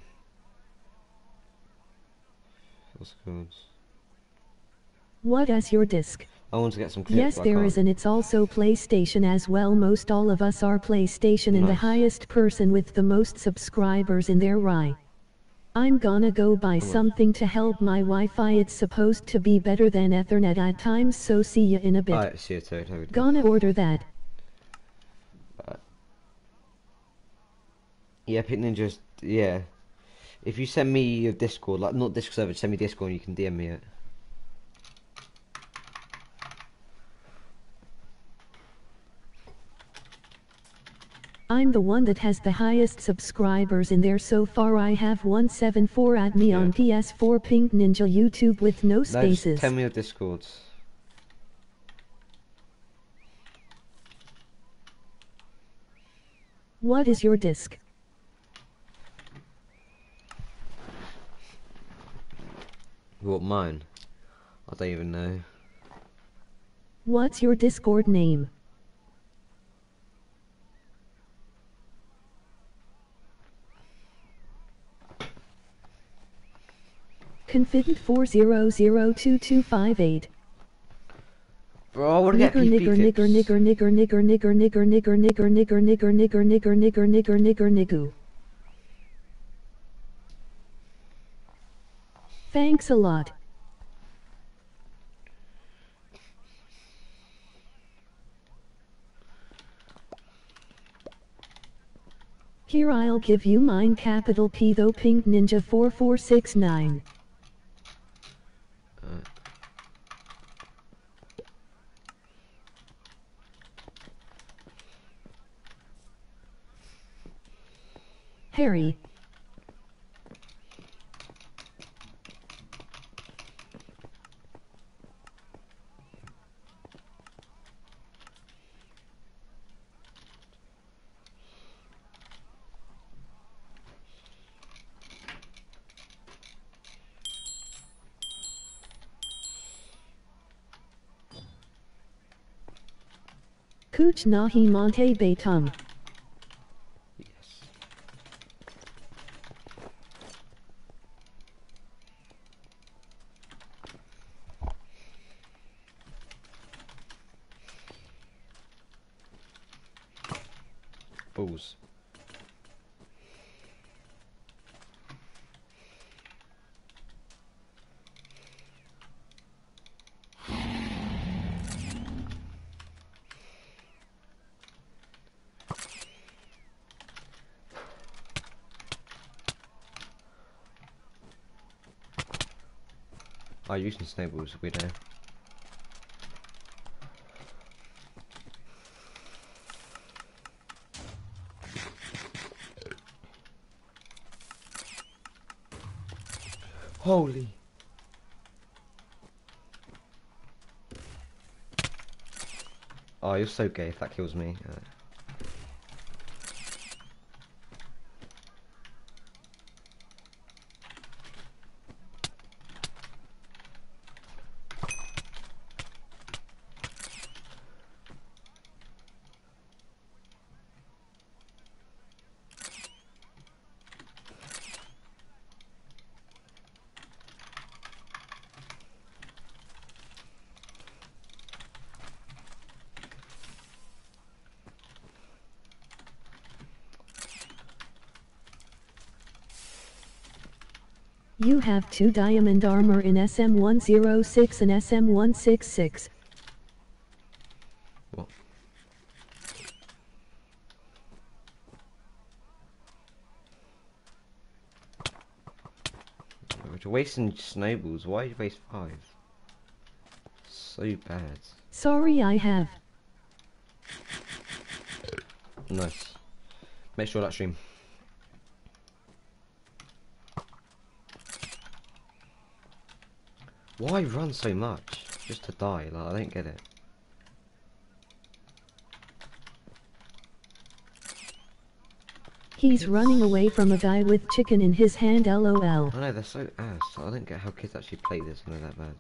What's it called? What is your disc? I want to get some clips. Yes, there is, and it's also PlayStation as well. Most all of us are PlayStation, and Nice. the highest person with the most subscribers in there, right? I'm gonna go buy something to help my Wi-Fi. It's supposed to be better than Ethernet at times, so see ya in a bit. Alright, see you too. Have a good Gonna order that. Right. Yeah, Pit Ninjas. Yeah. If you send me your Discord, like not Discord server, send me Discord, and you can D M me it. I'm the one that has the highest subscribers in there so far. I have one seventy-four at me Yeah. on P S four Pink Ninja YouTube with no No, just spaces. tell me your Discord. What is your disc? What, mine? I don't even know. What's your Discord name? confidqnt four zero zero two two five eight. Bro, I want to get Nigger P P nigger nigger clips. nigger nigger nigger nigger nigger nigger nigger nigger nigger nigger nigger nigger nigger nigger nigger. Thanks a lot. Here, I'll give you mine, capital P though, Pink Ninja four four six nine. Uh, Harry. Kuch nahi monte betum. yes. Balls. Oh, you're using snowballs, weirdo. Holy. Oh, you're so gay if that kills me. Uh, You have two diamond armor in S M one oh six and S M one sixty-six. what? You're wasting snowballs. Why did you waste five? So bad. Sorry, I have. Nice. Make sure that stream. Why run so much? Just to die, like, I don't get it. He's running away from a guy with chicken in his hand, lol. I know, they're so ass. I don't get how kids actually play this and they're that bad.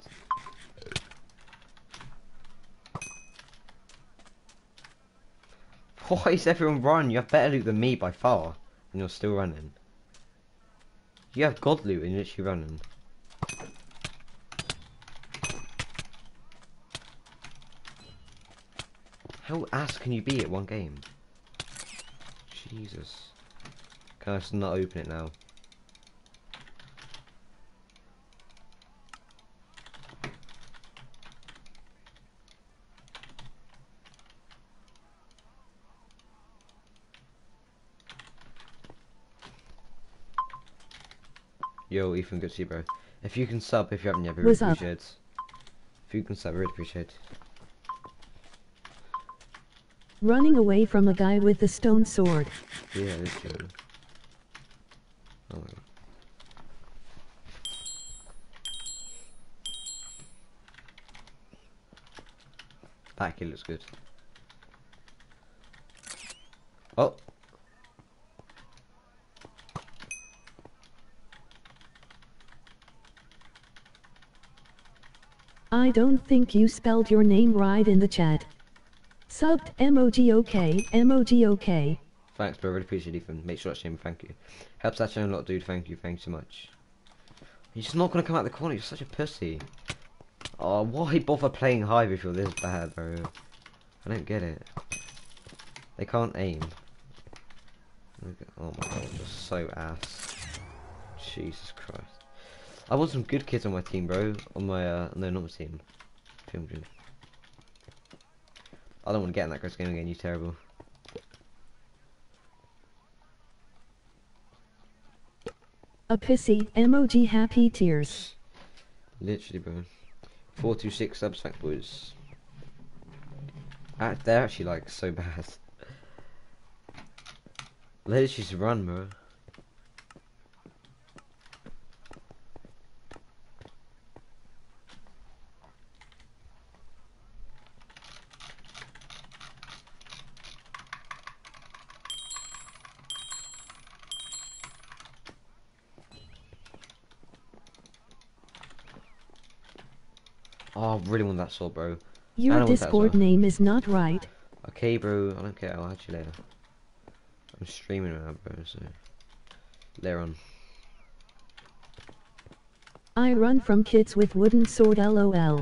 Why is everyone running? You have better loot than me by far, and you're still running. You have god loot and you're literally running. How ass can you be at one game? Jesus. Can I just not open it now? Yo, Ethan, good to see you, bro. If you can sub, if you haven't yet, we really appreciate it. If you can sub, I really appreciate it. Running away from a guy with a stone sword. Yeah, this true. Oh my god. That kid looks good. Oh! I don't think you spelled your name right in the chat. Subbed, M O G OK, M O G OK. Thanks, bro. Really appreciate it, Ethan. Make sure that's stream. Thank you. Helps that channel a lot, dude. Thank you. Thanks so much. You're just not gonna come out the corner. You're such a pussy. Oh, why bother playing Hive if you're this bad, bro? I don't get it. They can't aim. Oh my god, you're so ass. Jesus Christ. I want some good kids on my team, bro. On my, uh, no, not my team. Film gym. I don't want to get in that ghost game again, you terrible. A pissy, emoji happy tears. Literally, bro. four two six subs, thanks, boys. Ah, they're actually, like, so bad. Let's just run, bro. Oh, I really want that sword, bro. Your Discord name is not right. Okay, bro. I don't care. I'll add you later. I'm streaming right now, bro. So later on. I run from kids with wooden sword, lol.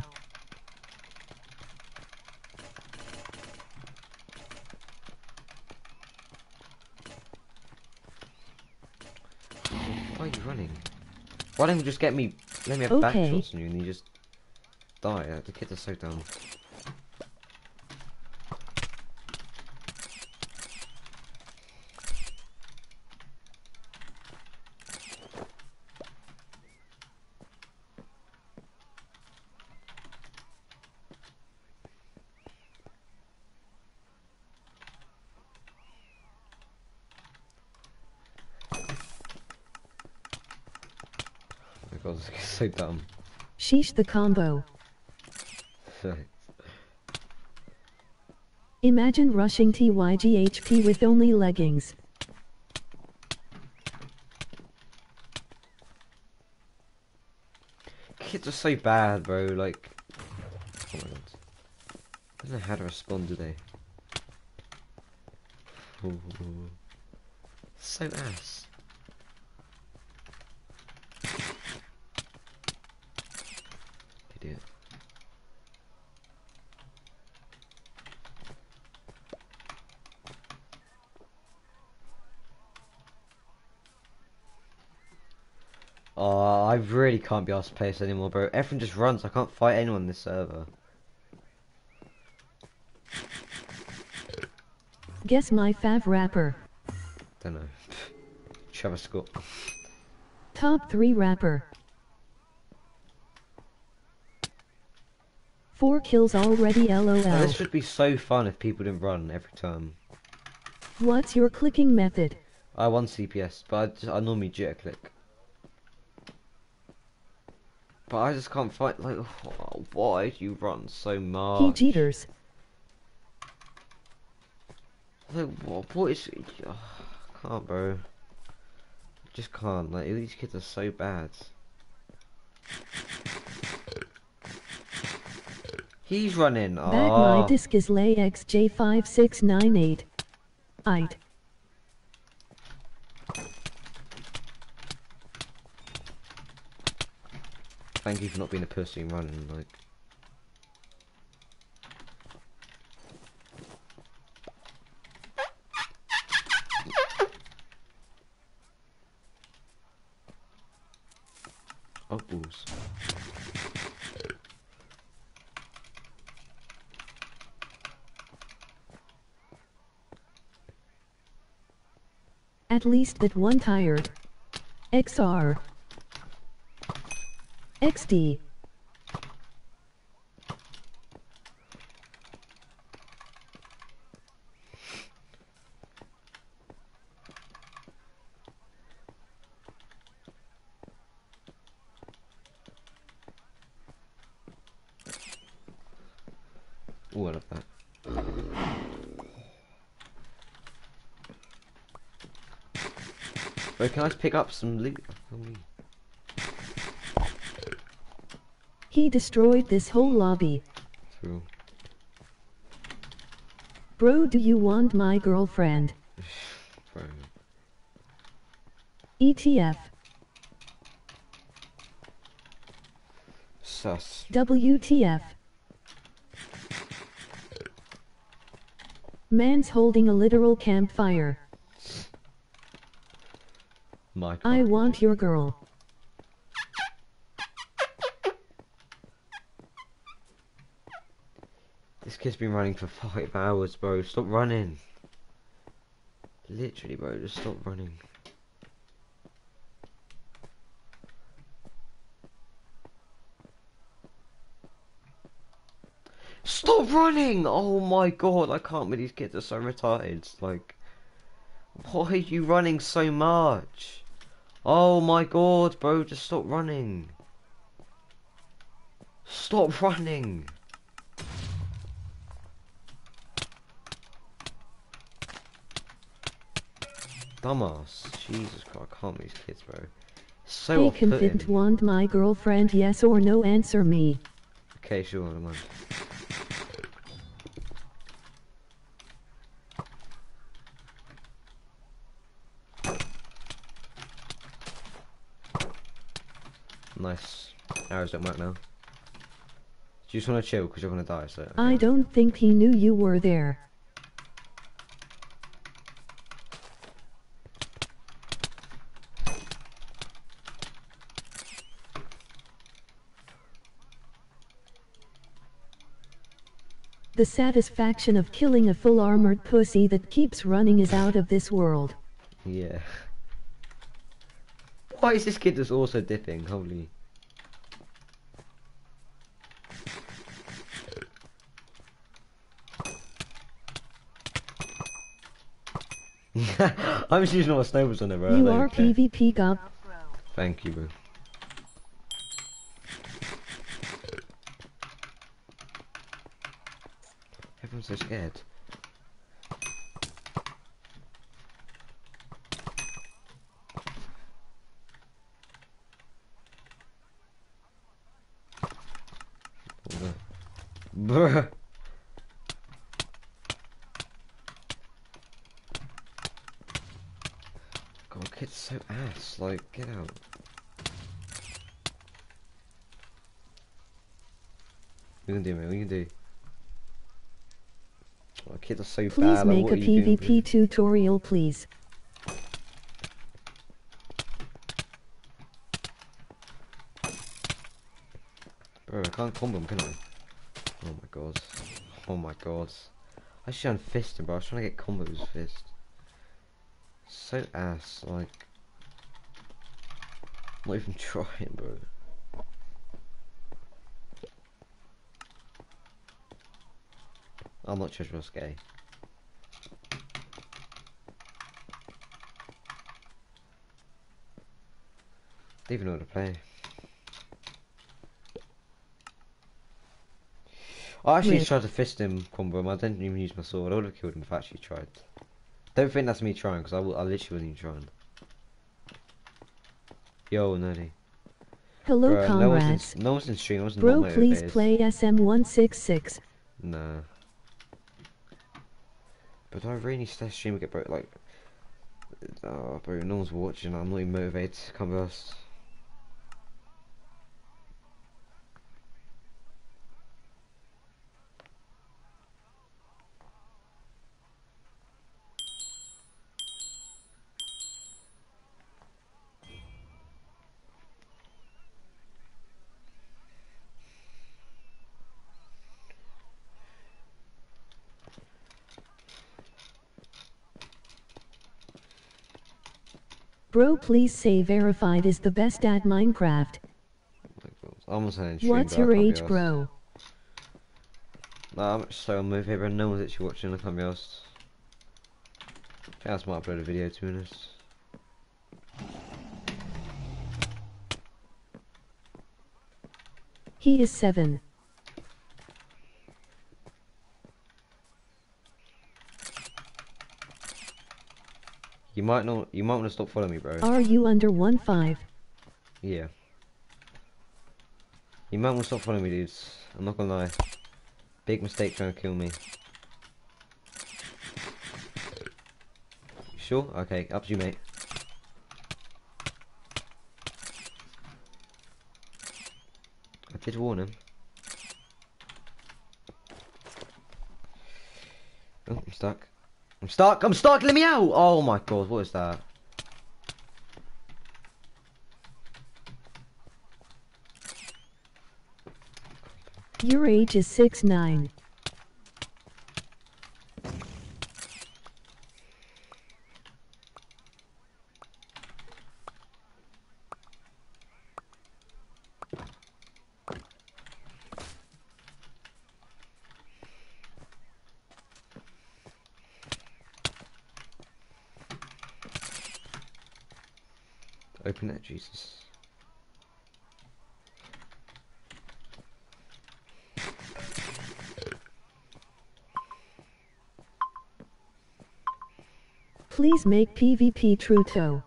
Why are you running? Why don't you just get me? Let me have Okay. back shots on you, and you just die. Uh, the kids are so dumb. god, this is so dumb. Sheesh the combo. Imagine rushing T Y G H P with only leggings. Kids are so bad, bro. Like, oh my god, I don't know how to respond today. Ooh. So ass. Idiot. Oh, I really can't be asked to play this anymore, bro. Everyone just runs. I can't fight anyone in this server. Guess my fav rapper. Don't know. Travis Scott. Top three rapper. Four kills already, lol. Oh, this would be so fun if people didn't run every time. What's your clicking method? I won C P S, but I, just, I normally jitter click. But I just can't fight. Like, oh, why do you run so much? He cheaters. Like, what, what is? Oh, I can't, bro. Just can't. Like, these kids are so bad. He's running. Bag Oh. my disc is lay X J five six nine eight. Ite. Thank you for not being a pussy and running. Like. Oh, balls. At least that one tired. X R. X D. Ooh, I love that. Bro, can I just pick up some loot? He destroyed this whole lobby. True. Bro, do you want my girlfriend? Bro. E T F. Sus. W T F. Man's holding a literal campfire. My I want your girl. This kid's been running for five hours, bro. Stop running. Literally, bro. Just stop running. Stop running! Oh my god, I can't believe these kids are so retarded. Like, why are you running so much? Oh my god, bro, just stop running. Stop running. Dumbass. Jesus Christ, I can't believe these kids, bro. So Hey, off-putting. confidqnt want my girlfriend, yes or no? Answer me. Okay, sure, never mind. Nice. Arrows don't work now. Do you just want to chill because you're going to die, so... Okay. I don't think he knew you were there. The satisfaction of killing a full armored pussy that keeps running is out of this world. Yeah. Why is this kid just also dipping? Holy... I'm just using all my snowballs on it, bro. You I don't are care. PvP god. Thank you, bro. I'm so scared. Bruh. God, kid's so ass. Like, get out. What you can do, man? What you can do? Oh, kids are so Please bad. Like, make what a are you doing, PvP bro? tutorial, please. Bro, I can't combo him, can I? Oh my god. Oh my god. I should unfist him, bro. I was trying to get combos with fist. So ass, like. I'm not even trying, bro. I'm not Treasure gay. Don't even know how to play. I actually Rip. tried to fist him combo him. I didn't even use my sword. I would have killed him if I actually tried. Don't think that's me trying, because I, I literally wasn't even trying. Yo, nerdy. Hello, Bro, no one's comrades. in, no one's in stream. I was not Bro, please motivated. play S M one sixty-six. Nah. But I really need to stream and get bro. Like, oh, bro, no one's watching. I'm not even motivated to come burst. Bro, please say verified is the best at Minecraft. I'm almost in stream, What's but I your can't be age, asked. bro? Nah, I'm so unmotivated, bro. No one's actually watching. I can't be asked. I think I might upload a video, to be honest. He is seven. You might not. You might want to stop following me, bro. Are you under one five? Yeah. You might want to stop following me, dudes. I'm not gonna lie. Big mistake trying to kill me. You sure? Okay, up to you, mate. I did warn him. Oh, I'm stuck. I'm stuck. I'm stuck. Let me out. Oh my god, what is that? Your age is six nine. Open that, Jesus. Please make PvP Truto.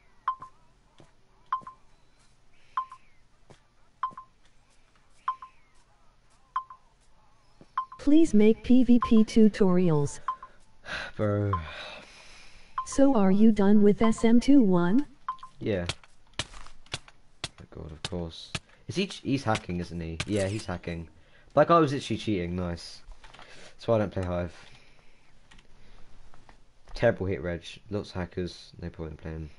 Please make PvP tutorials. Bro. So are you done with S M twenty-one? Yeah. Oh god, of course. Is he? Ch he's hacking, isn't he? Yeah, he's hacking. Like I was literally cheating. Nice. That's why I don't play Hive. Terrible hit reg. Lots of hackers. No point in playing.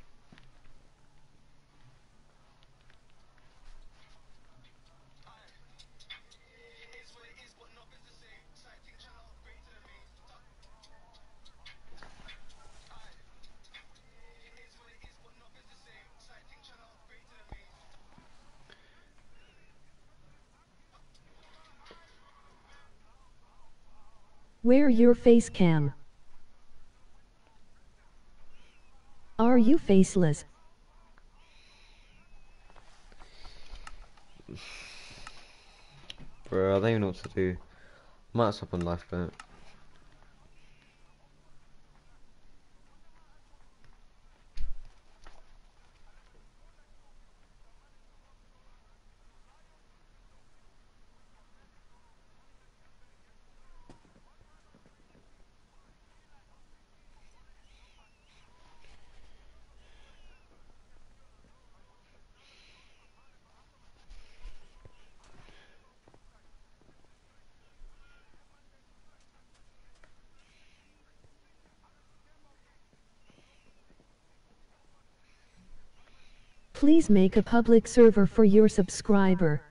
Wear your face cam. Are you faceless? Bro, I don't even know what to do. Might stop on lifeboat. Please make a public server for your subscriber.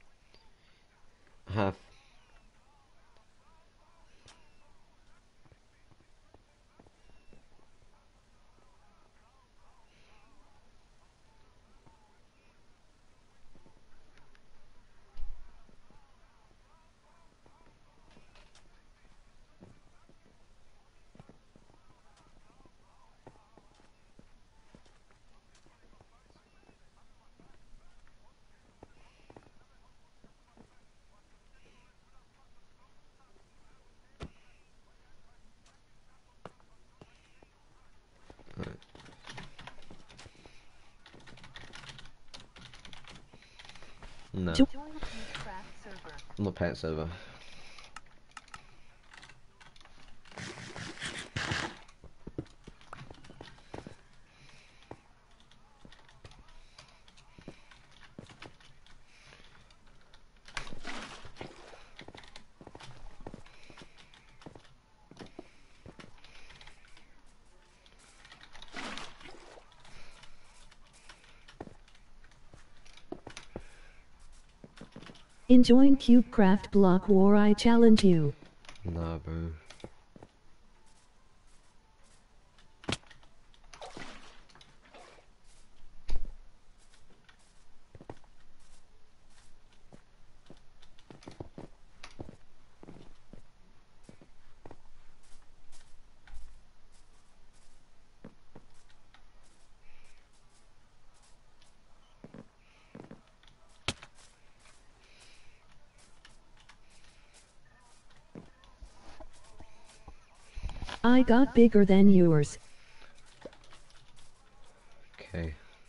I have. No. I'm not paying server. Enjoying CubeCraft block war, I challenge you. Nah, bro. I got bigger than yours. Okay.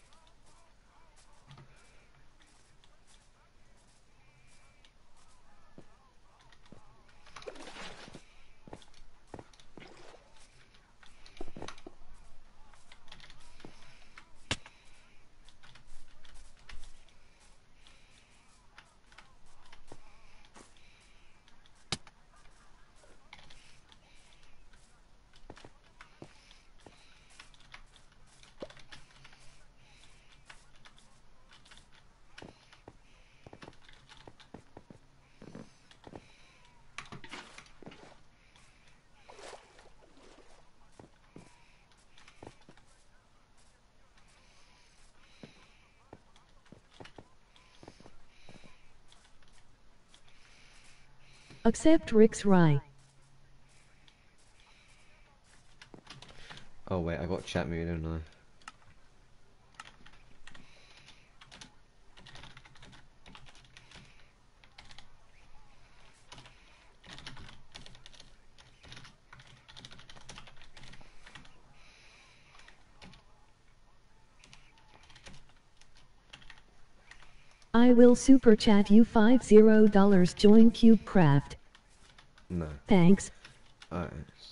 Accept Rick's rye. Oh wait, I got chat muted, don't I? I will super chat you five zero dollars. Join CubeCraft. No. Thanks. Alright.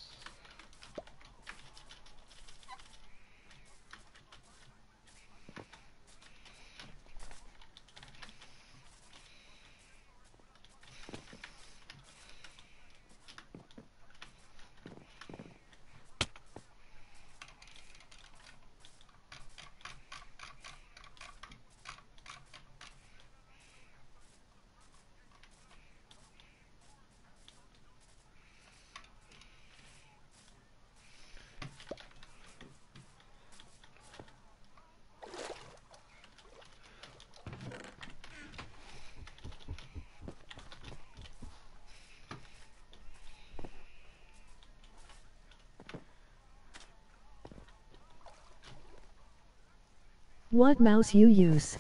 What mouse you use?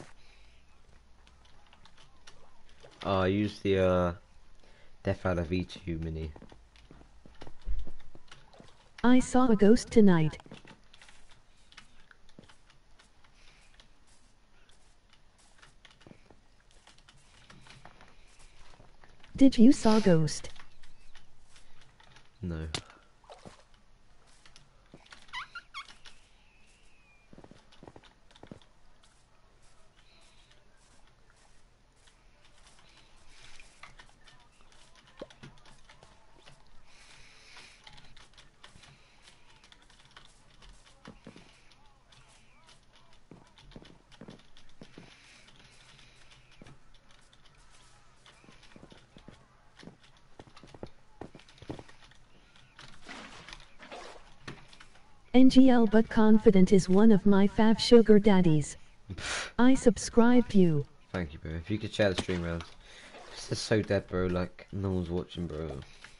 Oh, I used the uh, Death Adder V two mini. I saw a ghost tonight. Did you saw ghost? No. N G L but confident is one of my fav sugar daddies. I subscribed you. Thank you, bro. If you could share the stream around. This is so dead, bro. Like, no one's watching, bro.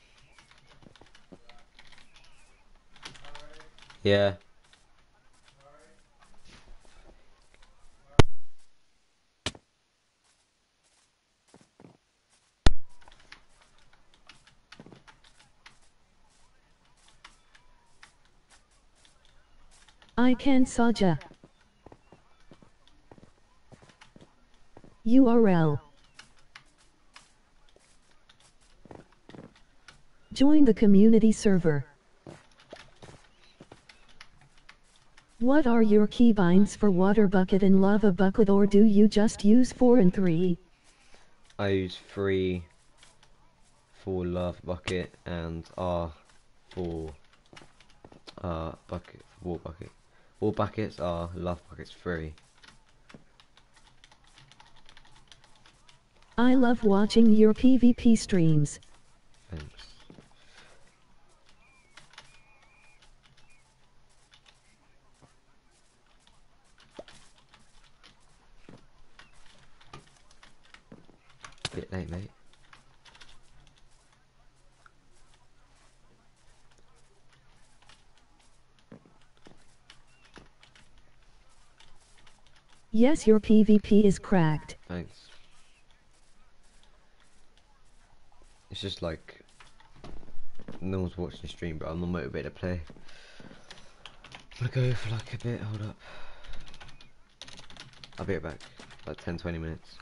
Yeah. I can Saja. U R L. Join the community server. What are your keybinds for water bucket and lava bucket, or do you just use four and three? I use three for lava bucket and R for uh bucket for water bucket. All buckets are lava buckets three. I love watching your PvP streams. Thanks. Bit late, mate. Yes, your PvP is cracked. Thanks. It's just like no one's watching the stream, but I'm not motivated to play. I'm gonna go for like a bit. Hold up. I'll be right back. Like ten twenty minutes.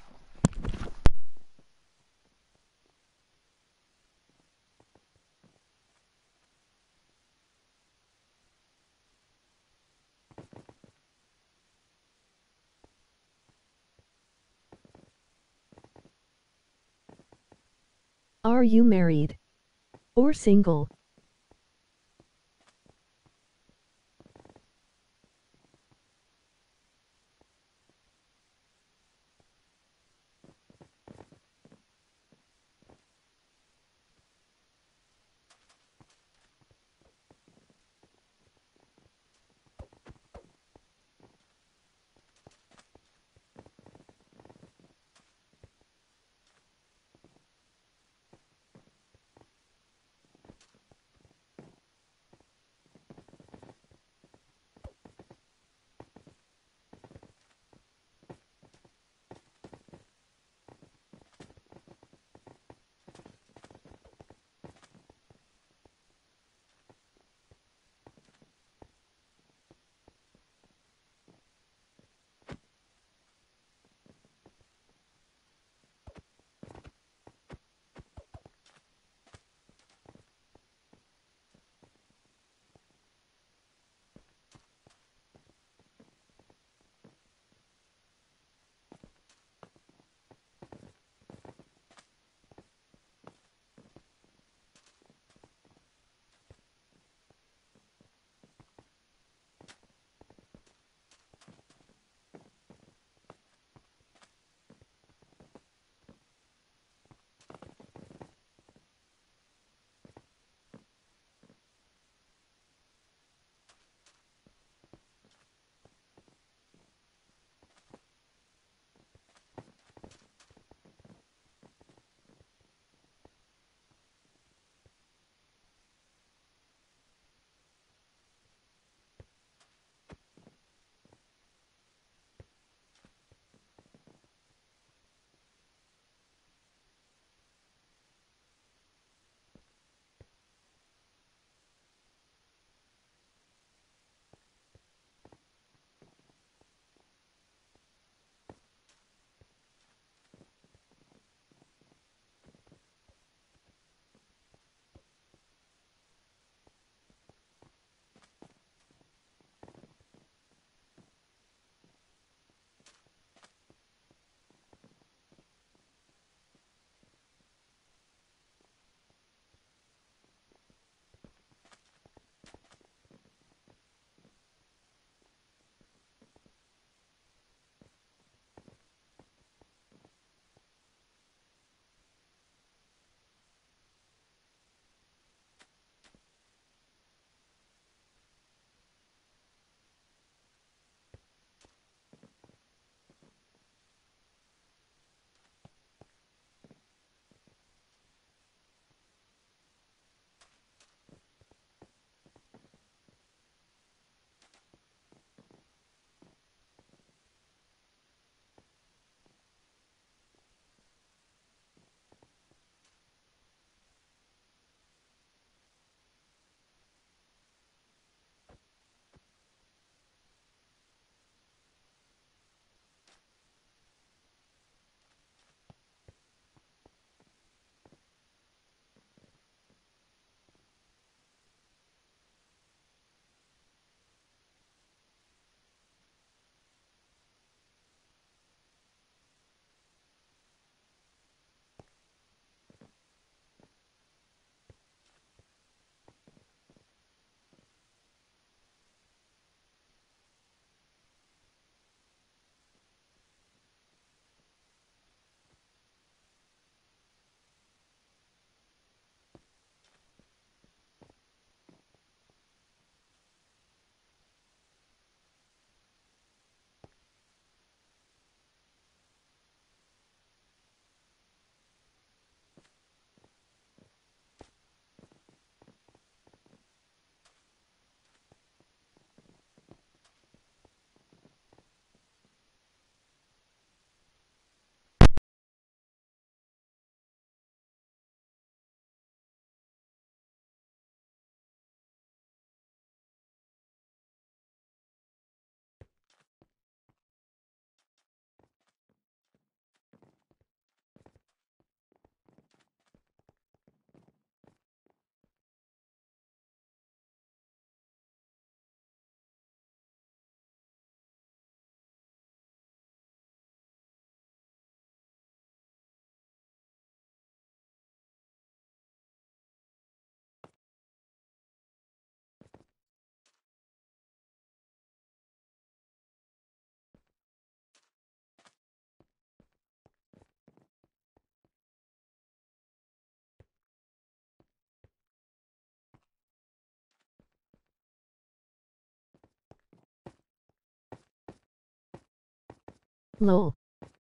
Are you married? Or single? Lol.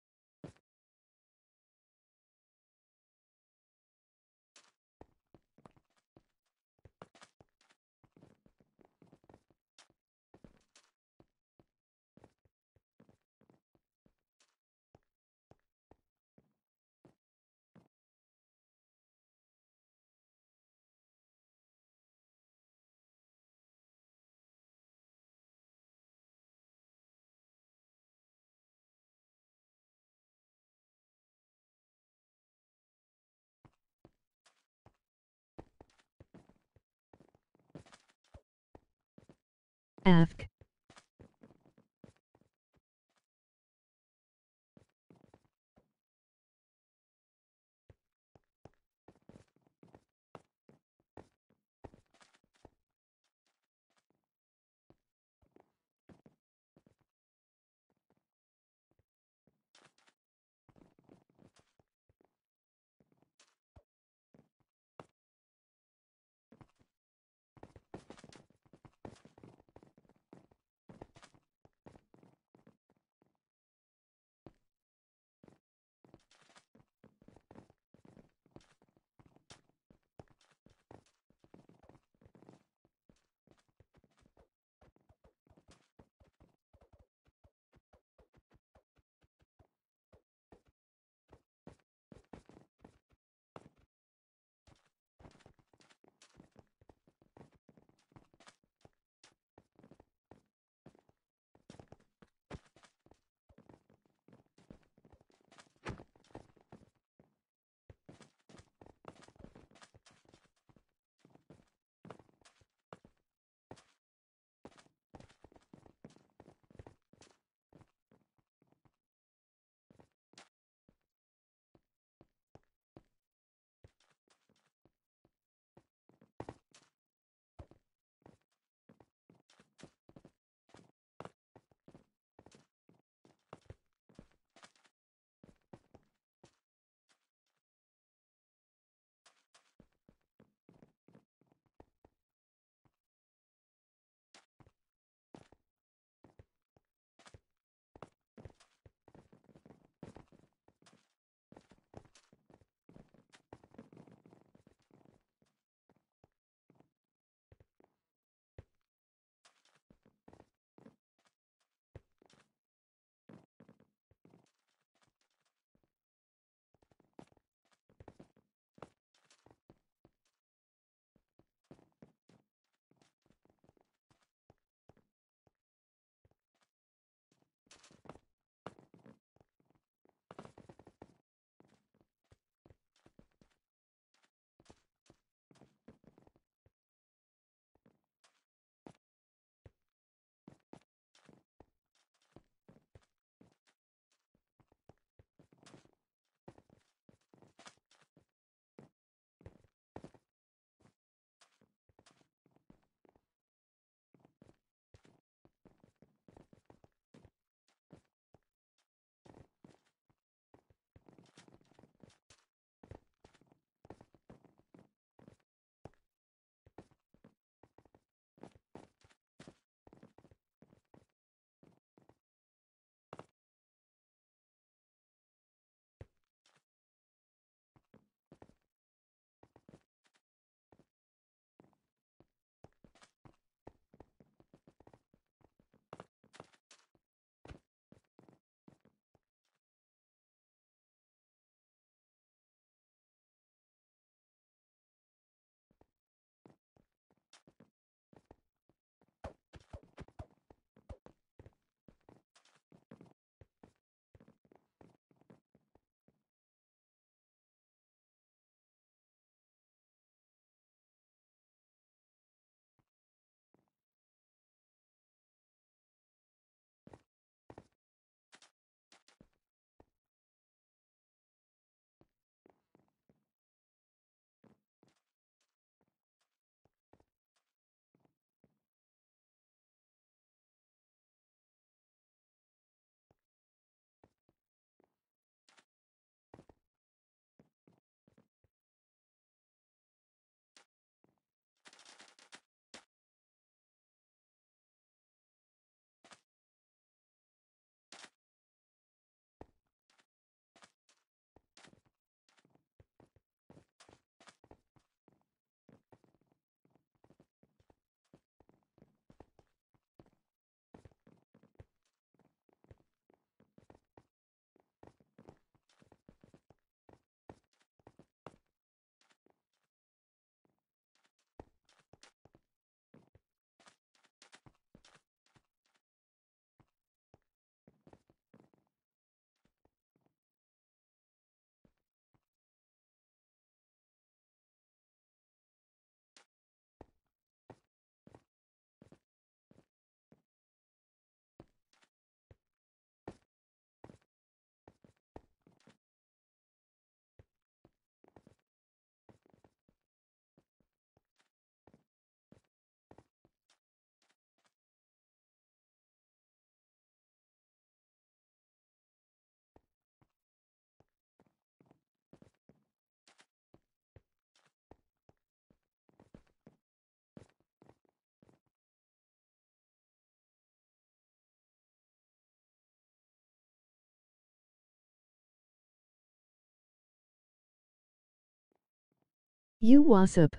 Ask. You wassup.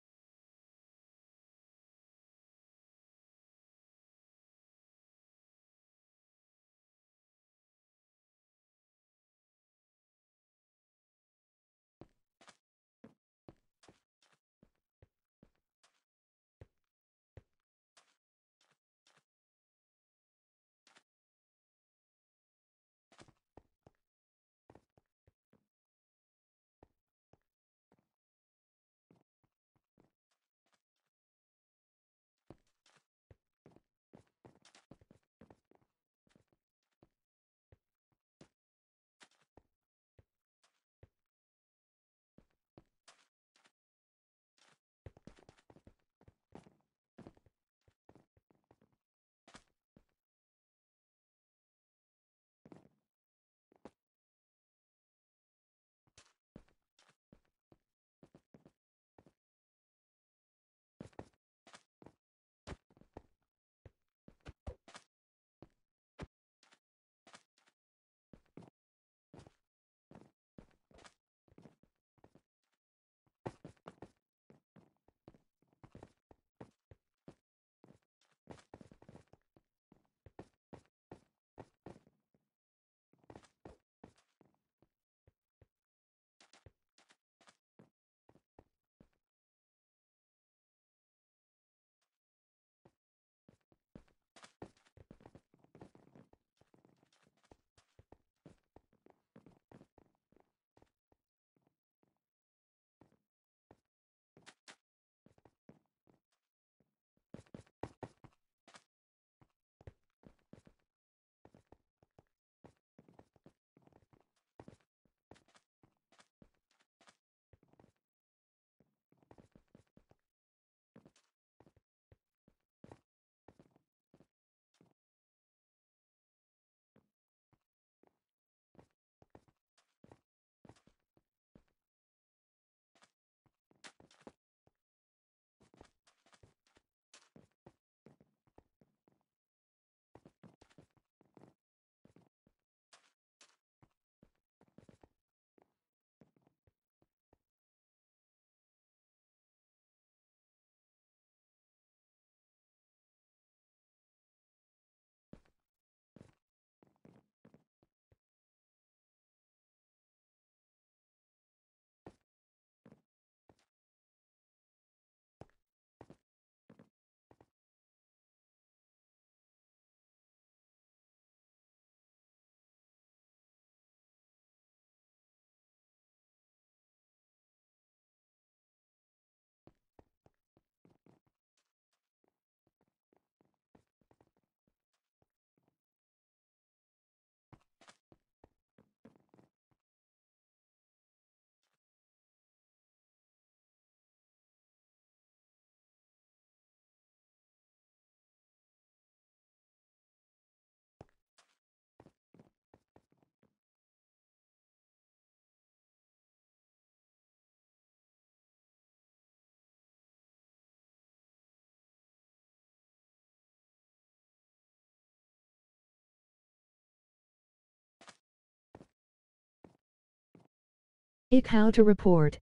Ik how to report.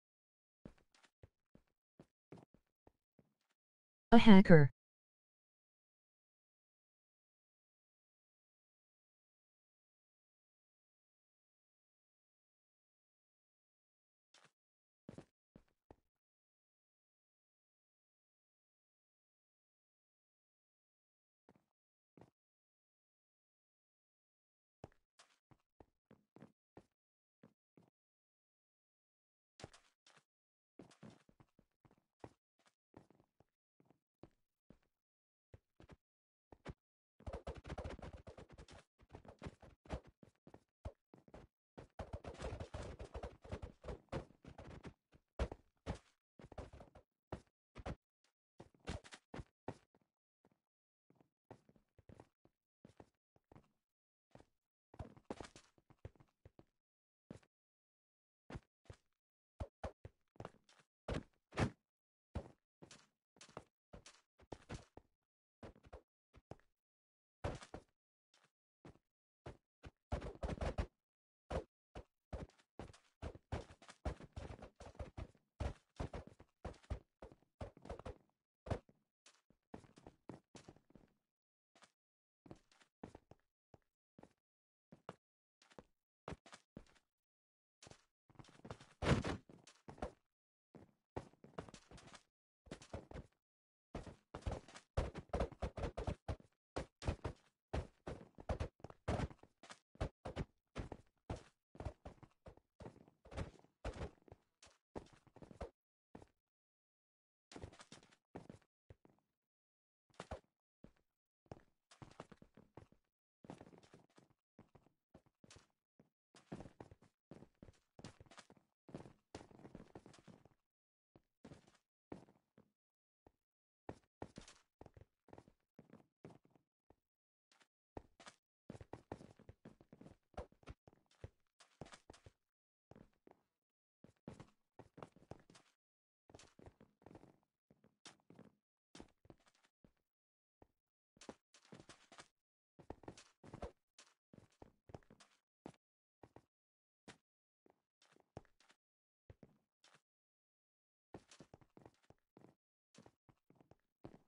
A hacker.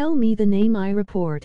Tell me the name I report.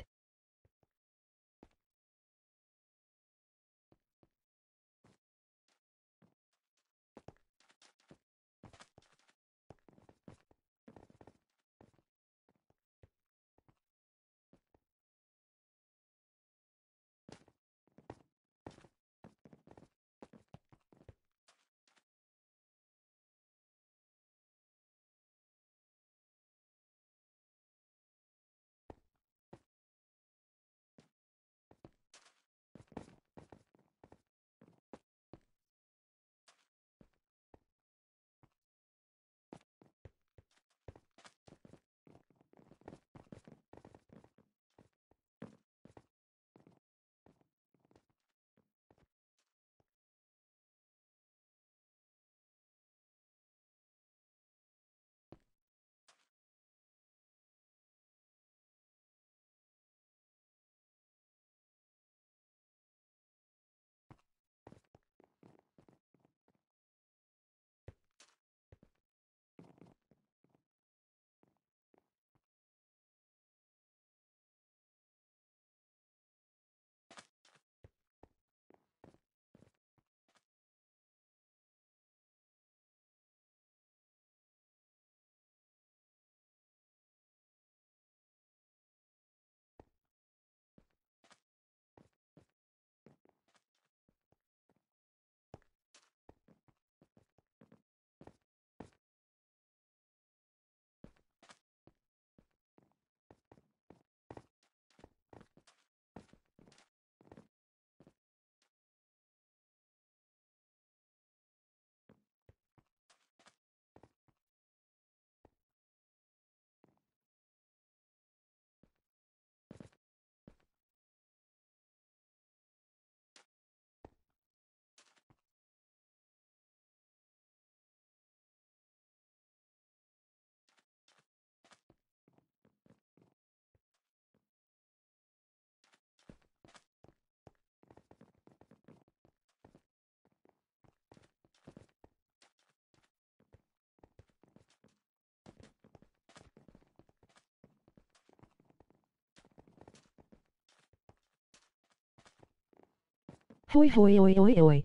Hoi hoi oi oi oi.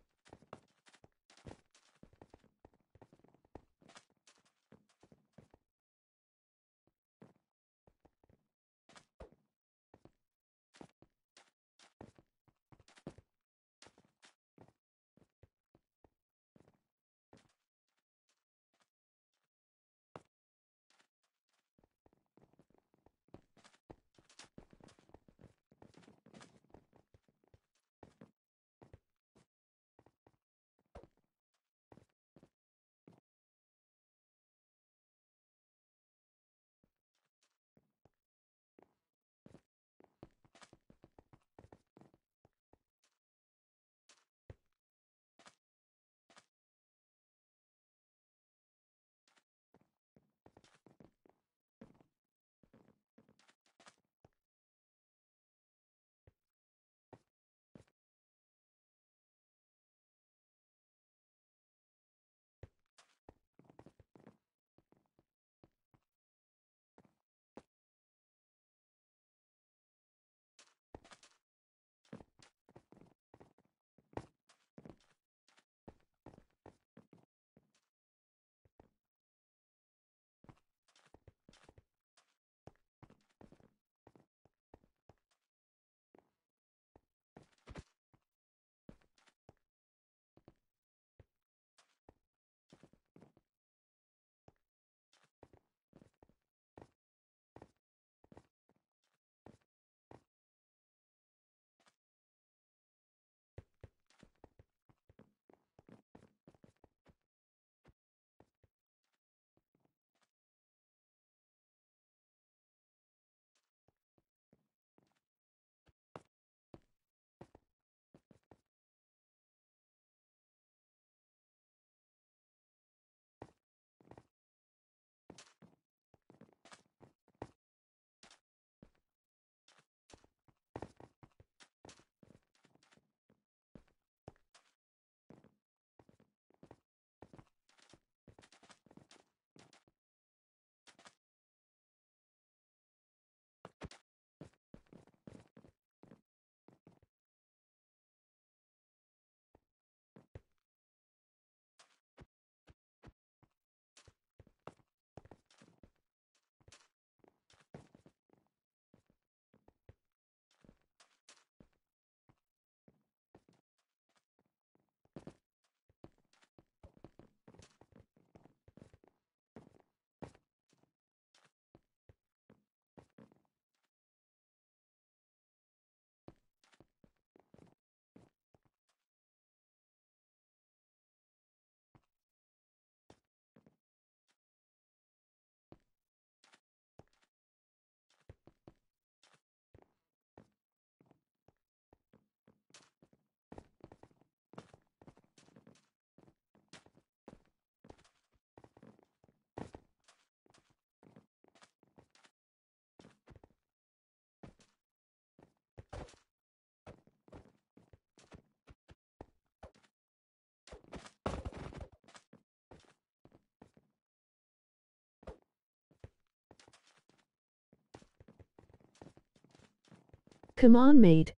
Come on, mate.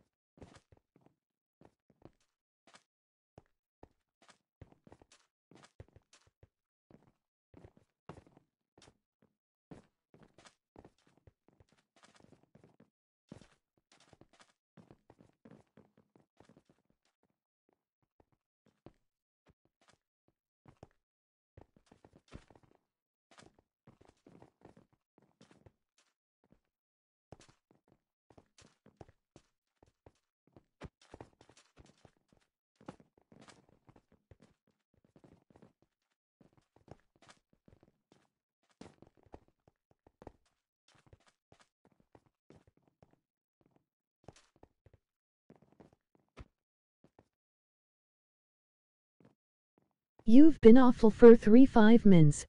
You've been awful for three five minutes.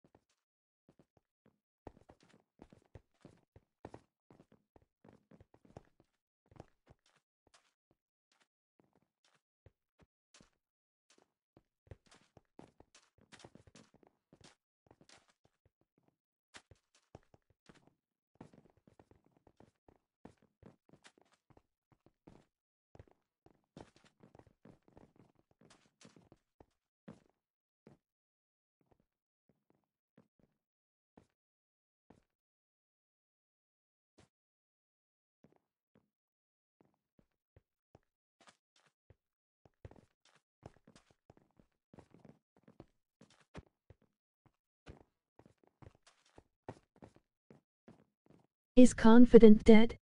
Is Confident dead?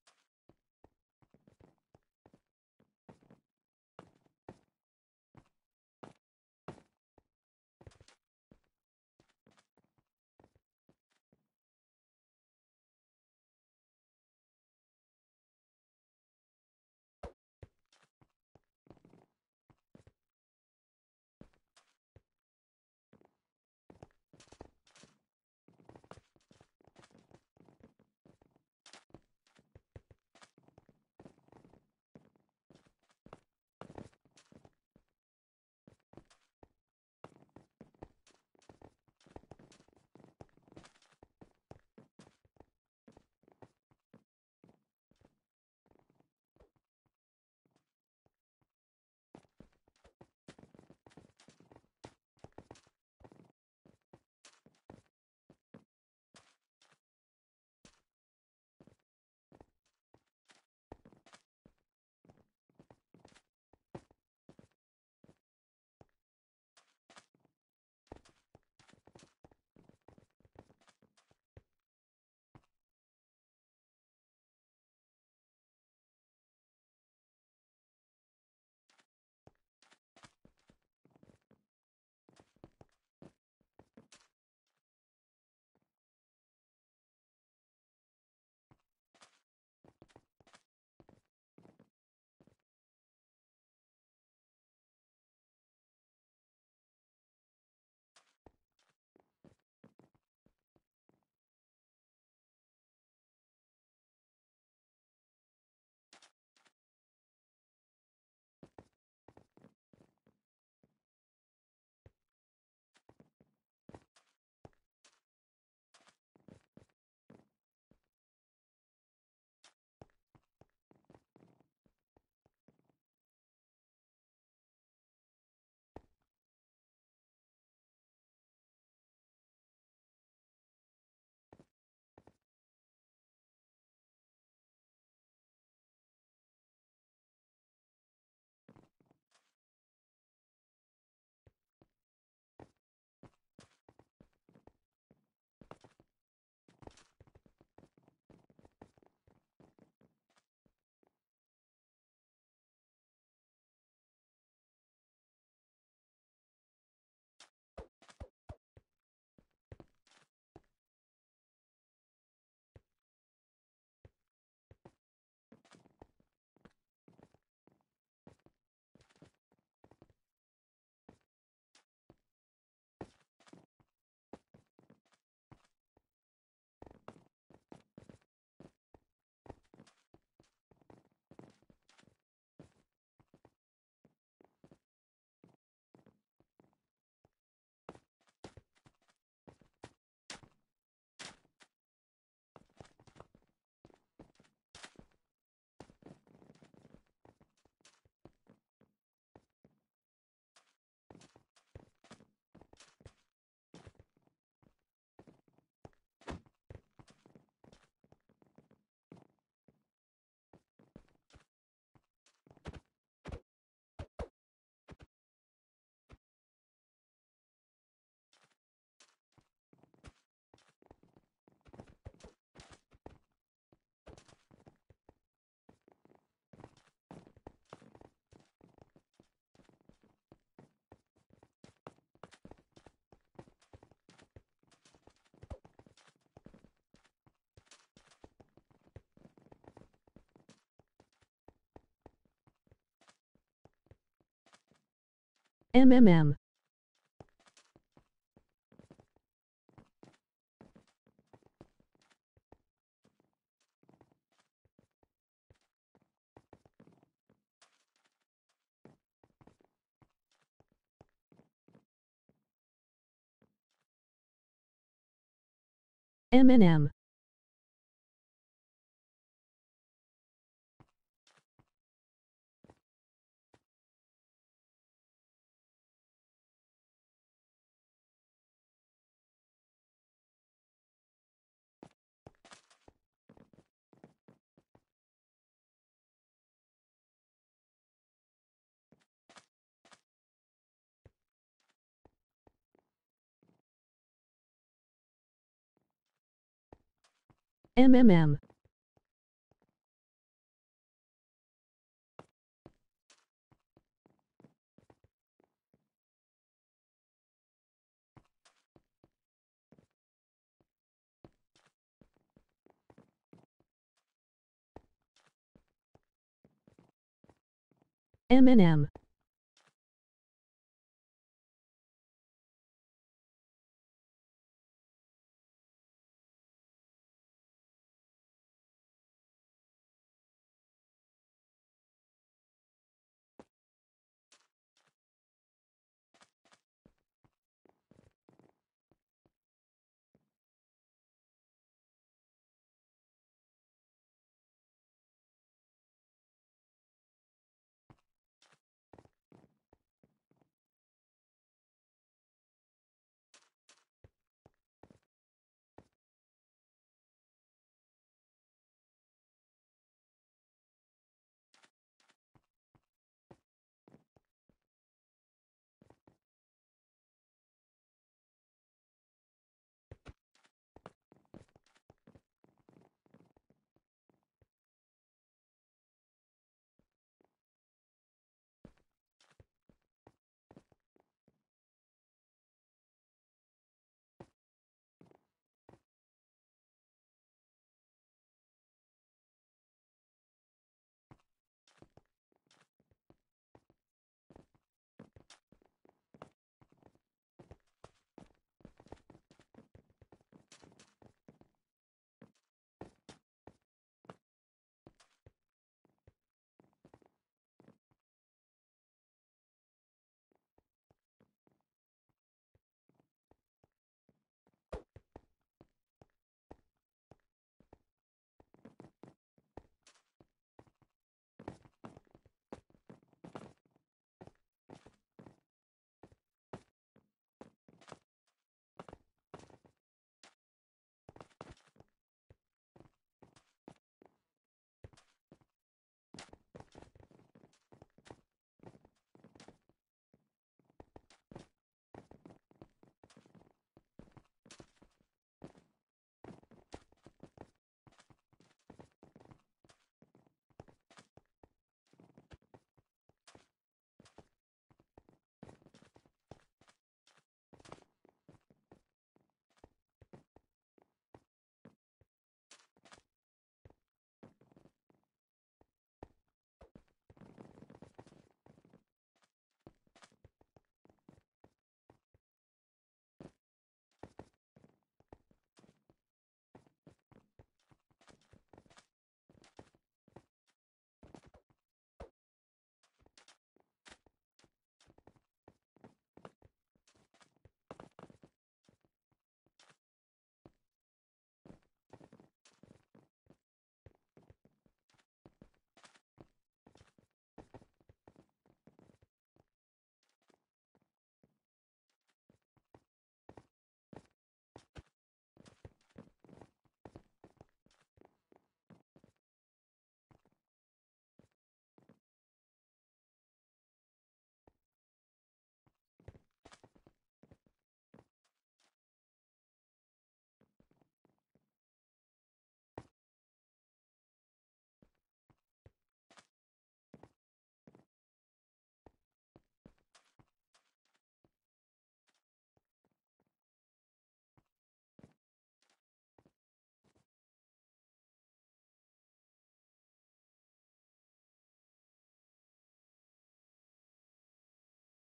mmm. mmm. mmm. mmm.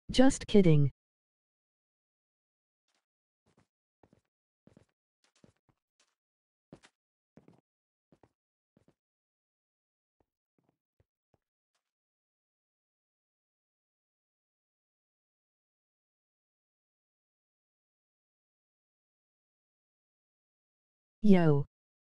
Just kidding. Yo.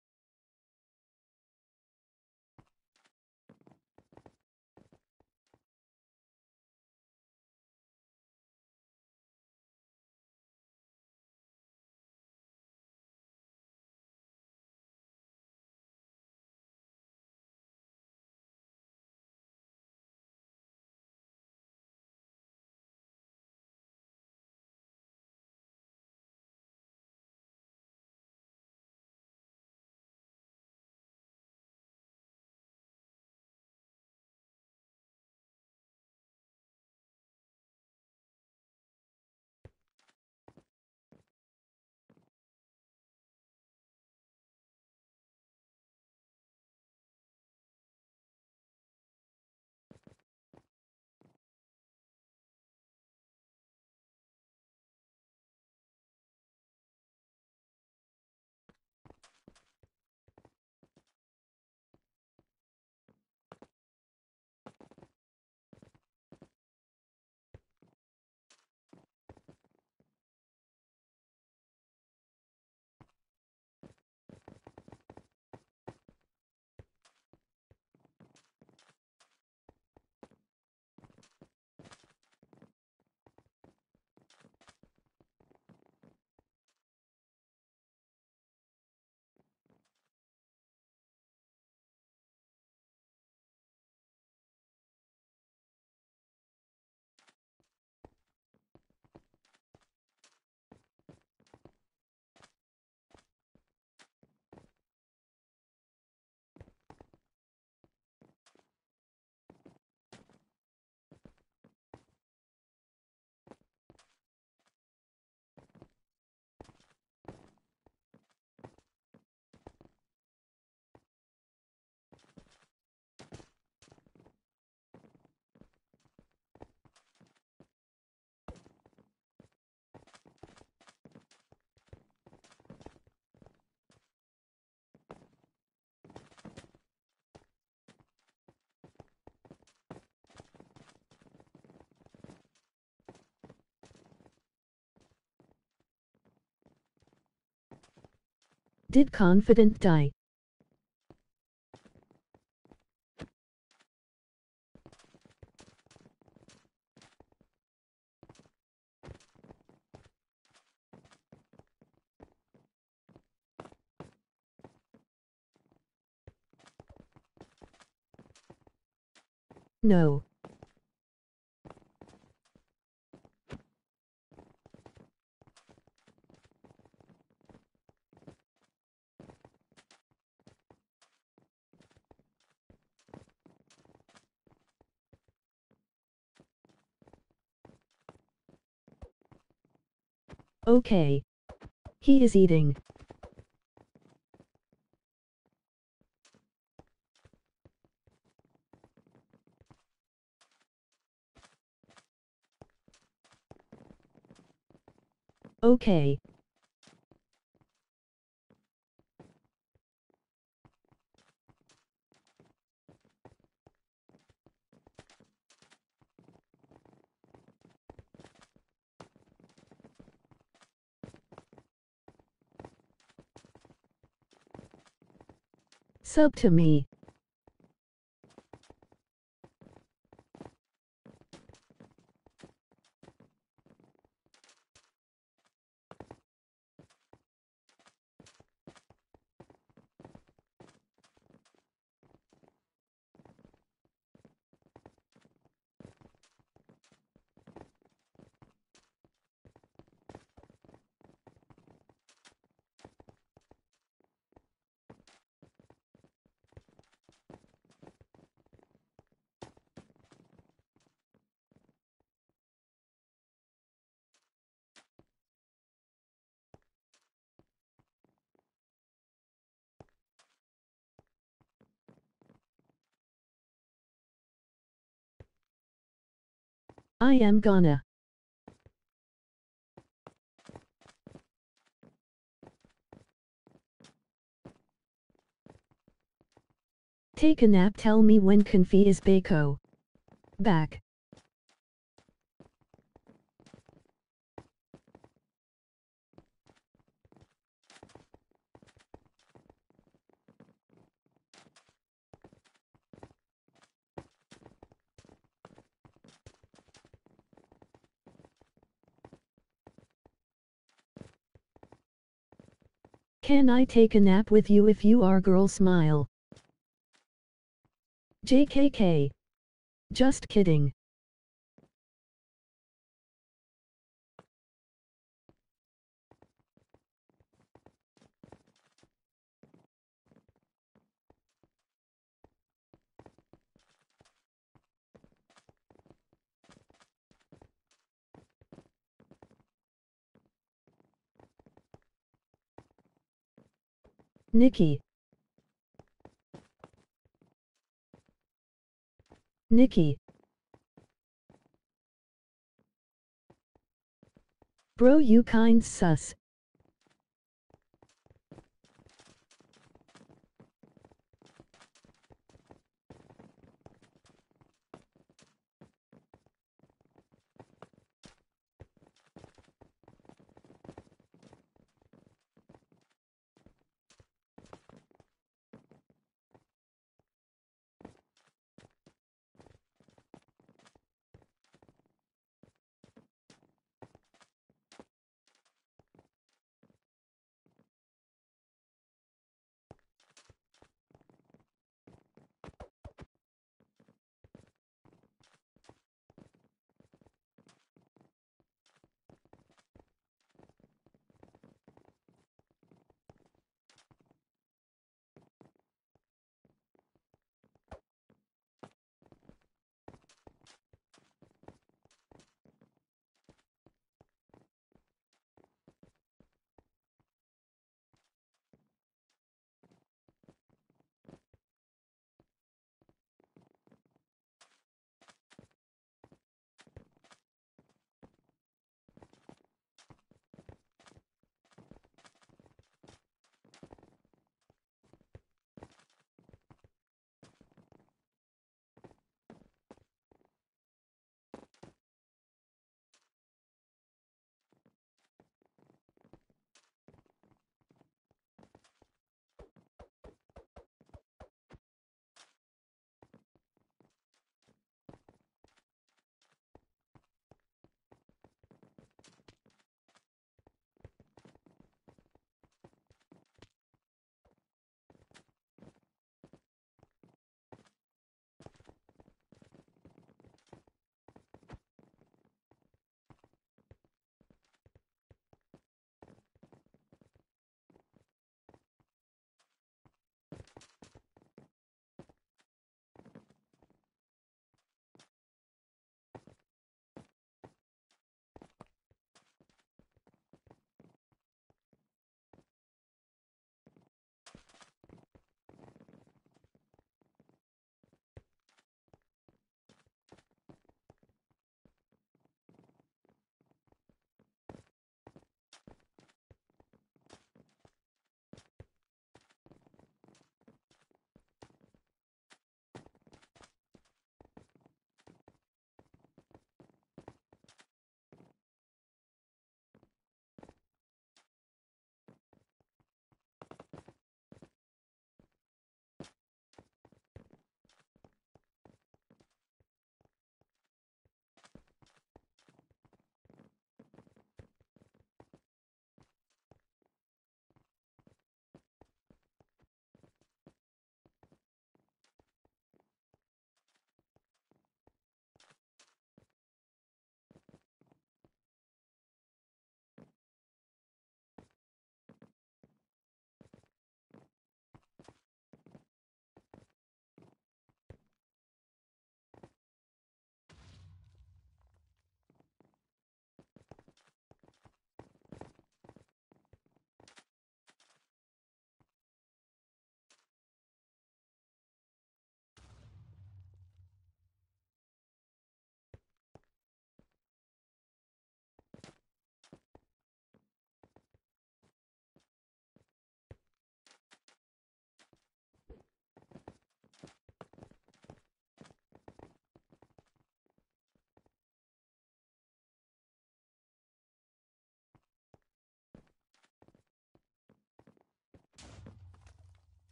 Did Confident die? No. Okay. He is eating. Okay. Sub to me. I am gonna. Take a nap. Tell me when Confi is bako. Back. Can I take a nap with you if you are girl? Smile. J K K. Just kidding. Nikki. Nikki. Bro, you kind sus.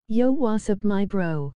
Yo, what's up, my bro?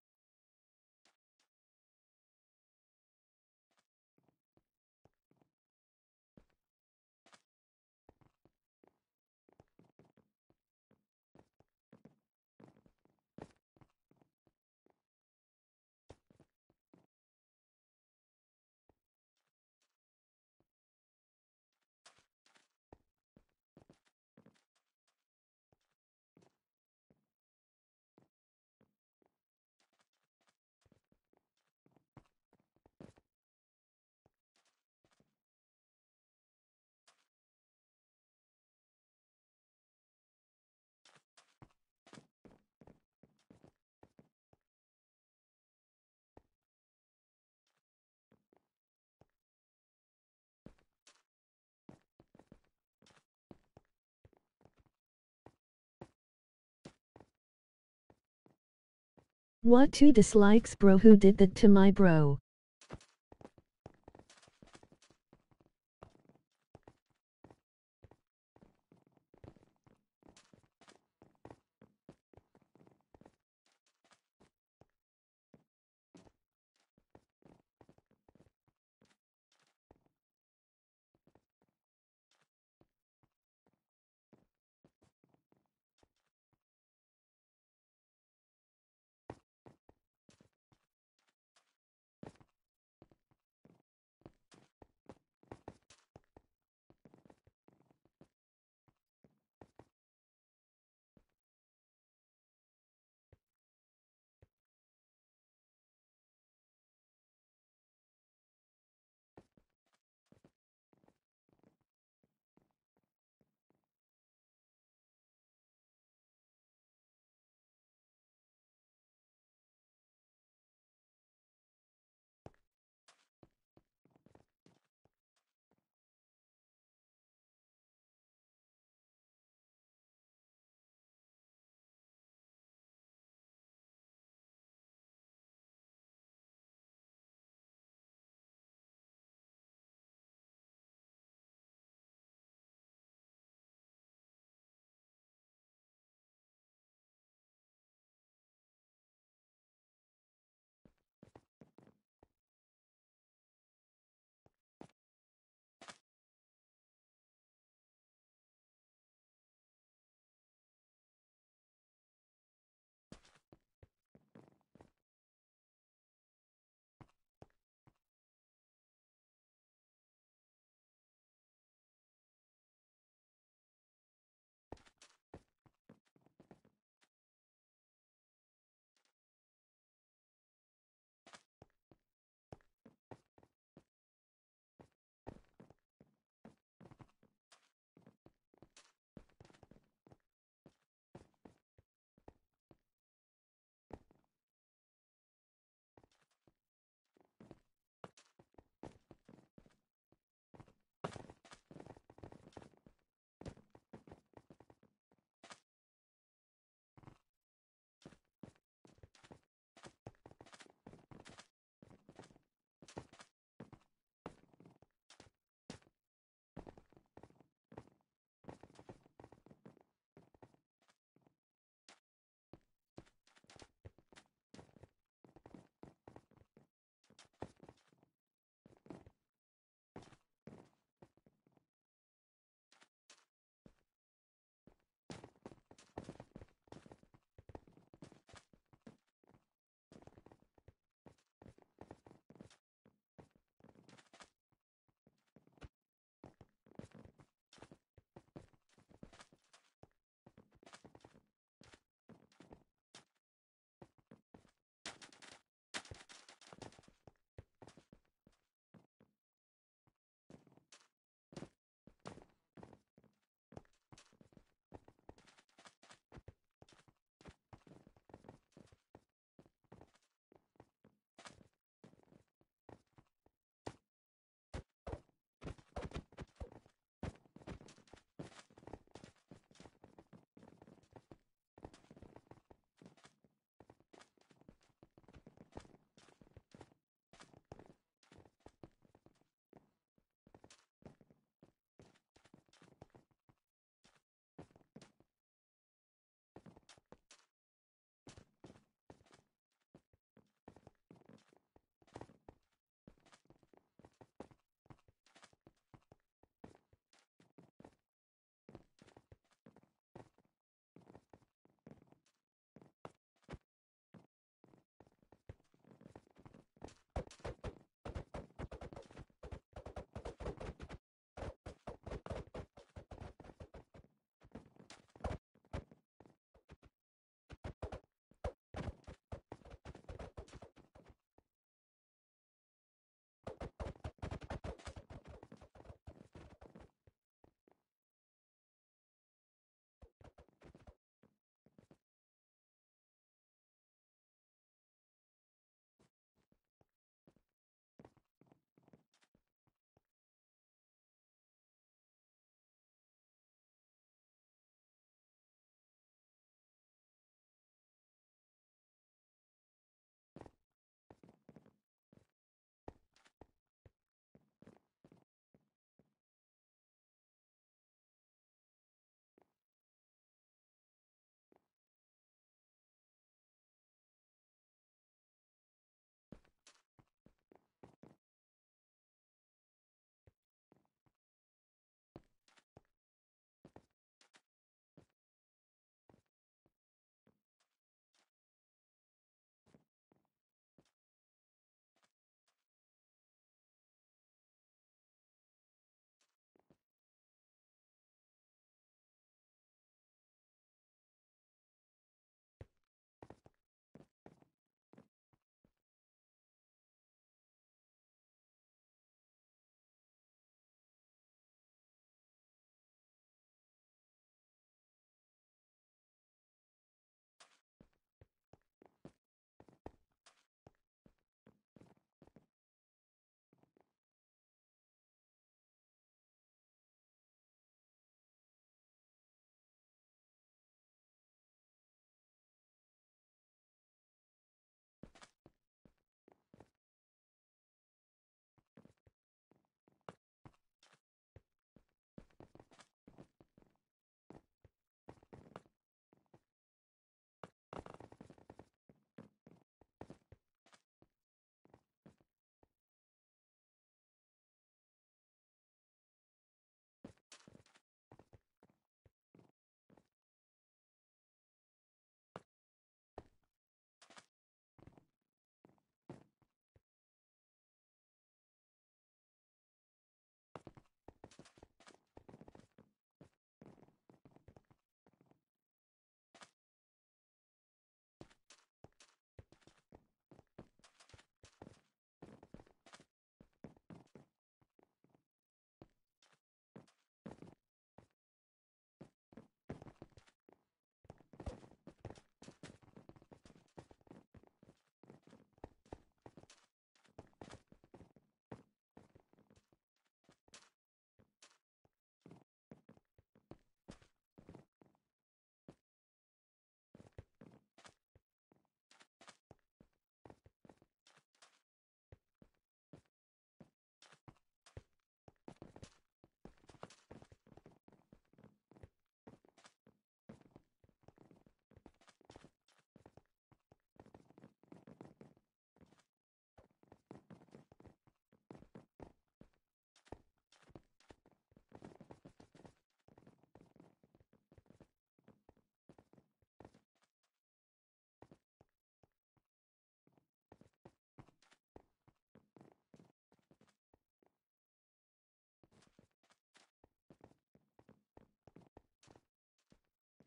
What two dislikes, bro? Who did that to my bro?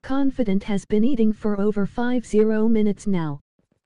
Confident has been eating for over five zero minutes now.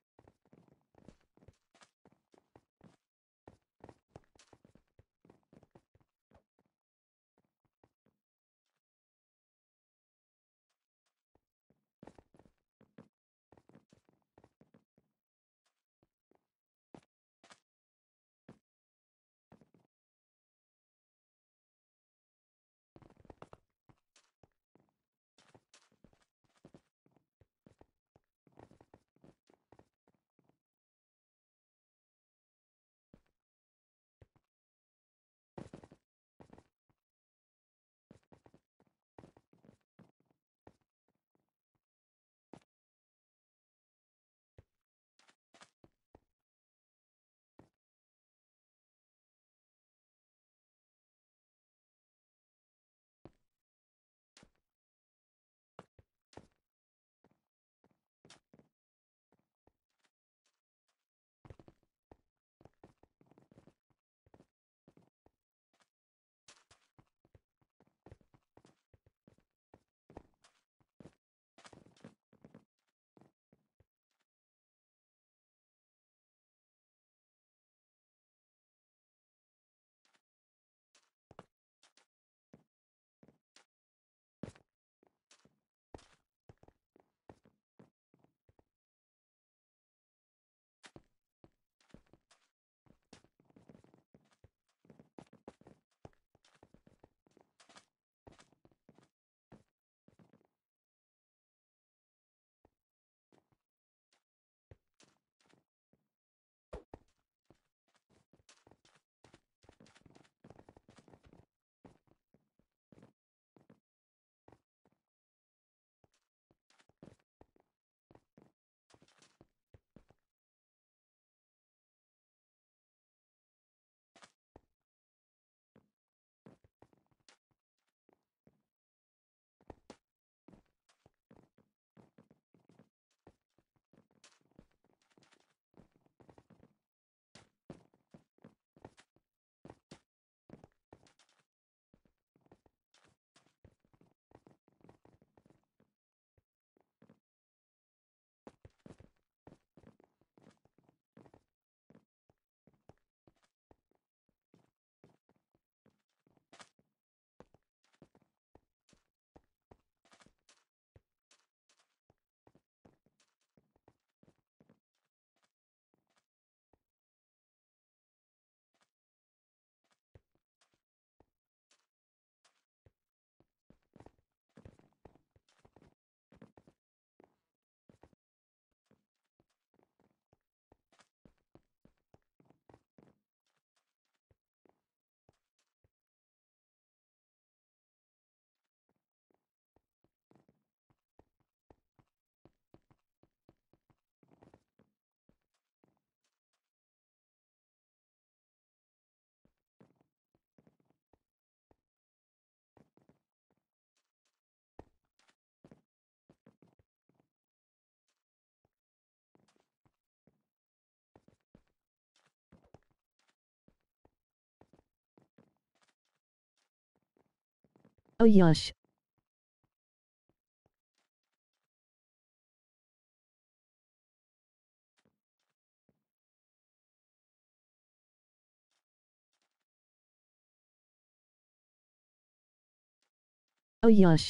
Oh yush. Oh yush.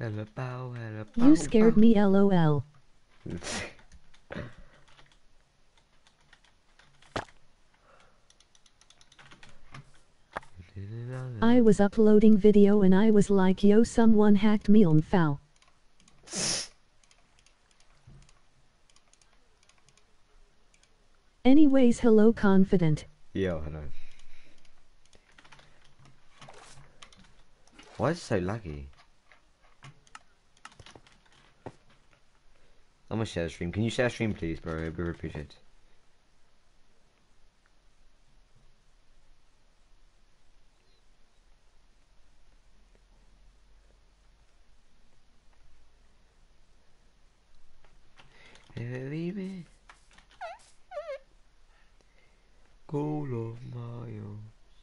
Hella bow, hella bow, You scared bow. me lol. I was uploading video and I was like, yo, someone hacked me on foul. Anyways, hello confident. Yo, I know. Why is it so laggy? I'm gonna share the stream. Can you share stream please, bro? It'd be appreciated. Baby, goal of Mayo.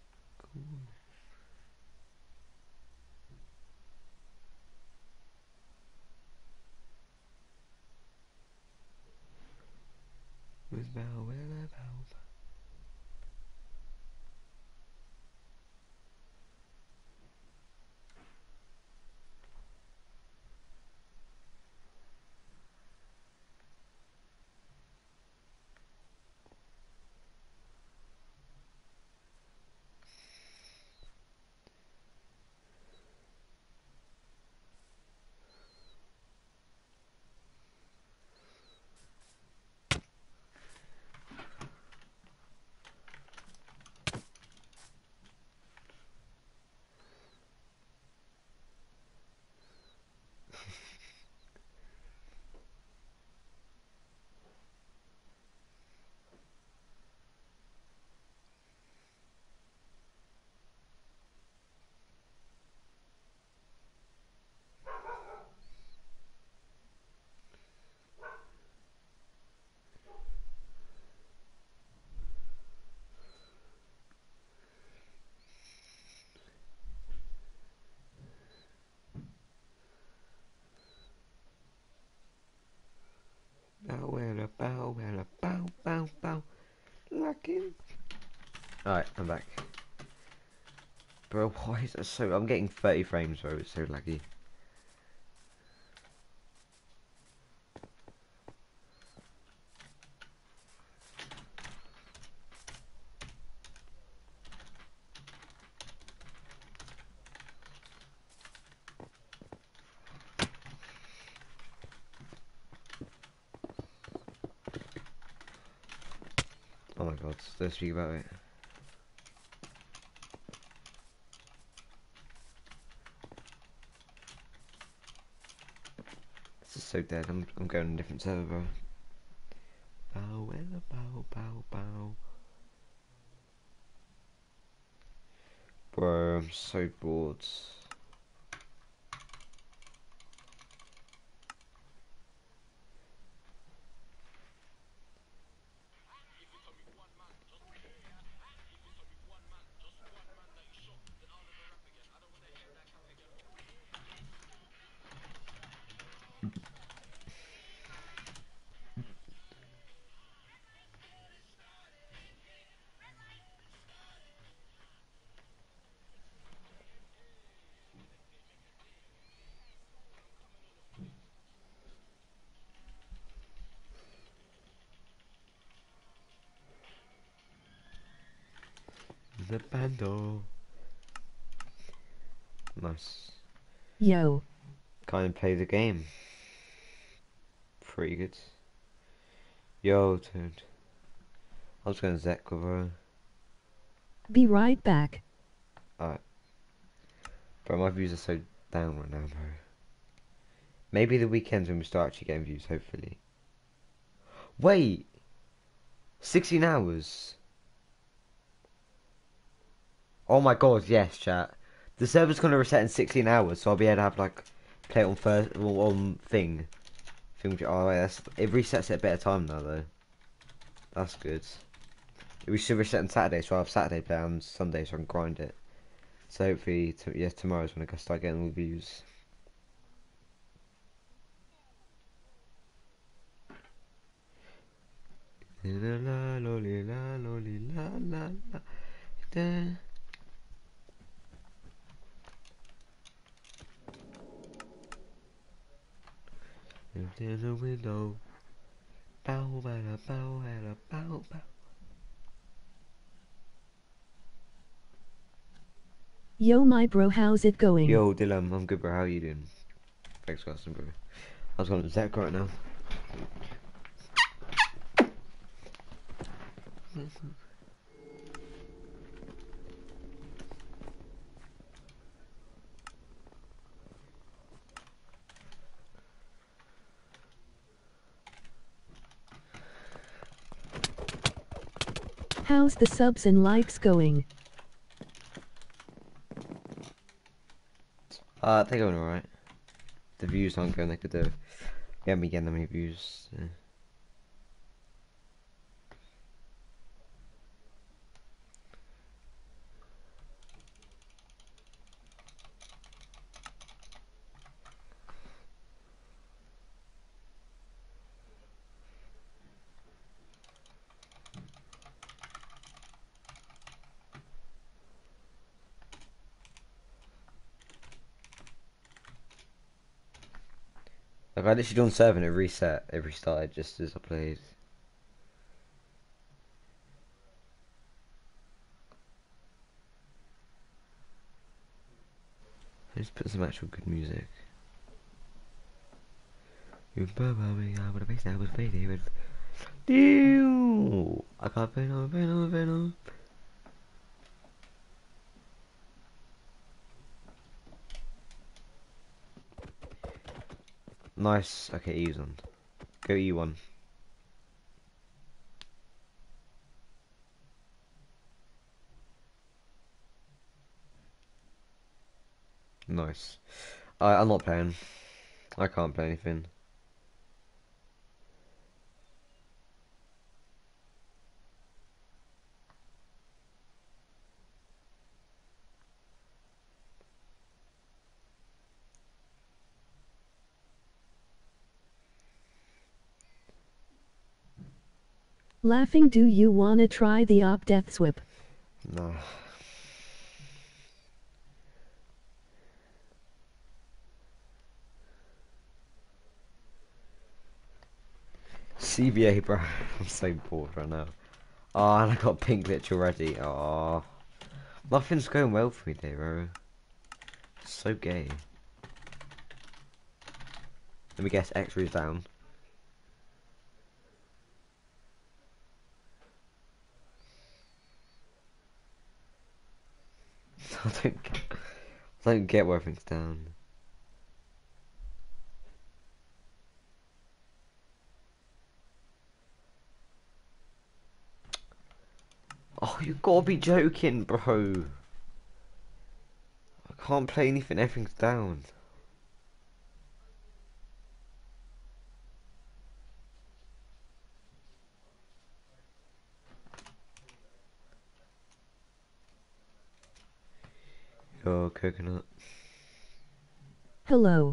With bow, well, bow. Bow, well, bow, well, bow, bow, bow. Lucky. Alright, I'm back. Bro, why is that so... I'm getting thirty frames, bro. It's so laggy. Oh my god, let's speak about it. This is so dead. I'm I'm going on a different server, bro. Bow, well, bow, bow, bow. Bro, I'm so bored. The bando. Nice. Yo. Can't even play the game. Pretty good. Yo, dude. I was going to Zek with her. Be right back. Alright. Bro, my views are so down right now, bro. Maybe the weekends when we start actually getting views, hopefully. Wait! sixteen hours! Oh my god, yes, chat. The server's gonna reset in sixteen hours, so I'll be able to have, like, play it on first, on thing. thing oh, wait, that's, it resets at a better time now, though. That's good. We should reset on Saturday, so I'll have Saturday play on Sunday, so I can grind it. So hopefully, t yeah, tomorrow's when I can start getting all views. La la la la la la la la da. Looked in the window. Bow, bada, bow, bada, bow, bow. Yo, my bro, how's it going? Yo, Dylan, I'm good, bro. How are you doing? Thanks for asking, bro. I was going to Zach right now. How's the subs and likes going? Uh, they're going alright. The views aren't going like the. We haven't been getting that many views. Yeah. Like I literally done server and it reset, it restarted just as I played. Let's put some actual good music. You me out with a face that was faded with. Deal. I got venom, venom, venom. Nice. Okay, E's on. Go E one. Nice. I, I'm not playing. I can't play anything. Laughing, do you wanna try the op death swip? No. C B A, bro. I'm so bored right now. Oh, and I got pink glitch already. Oh, nothing's going well for me today, bro. So gay. Let me guess, X-ray's down. I don't get, I don't get why everything's down. Oh, you gotta be joking, bro. I can't play anything, everything's down. Yo, coconut. Hello.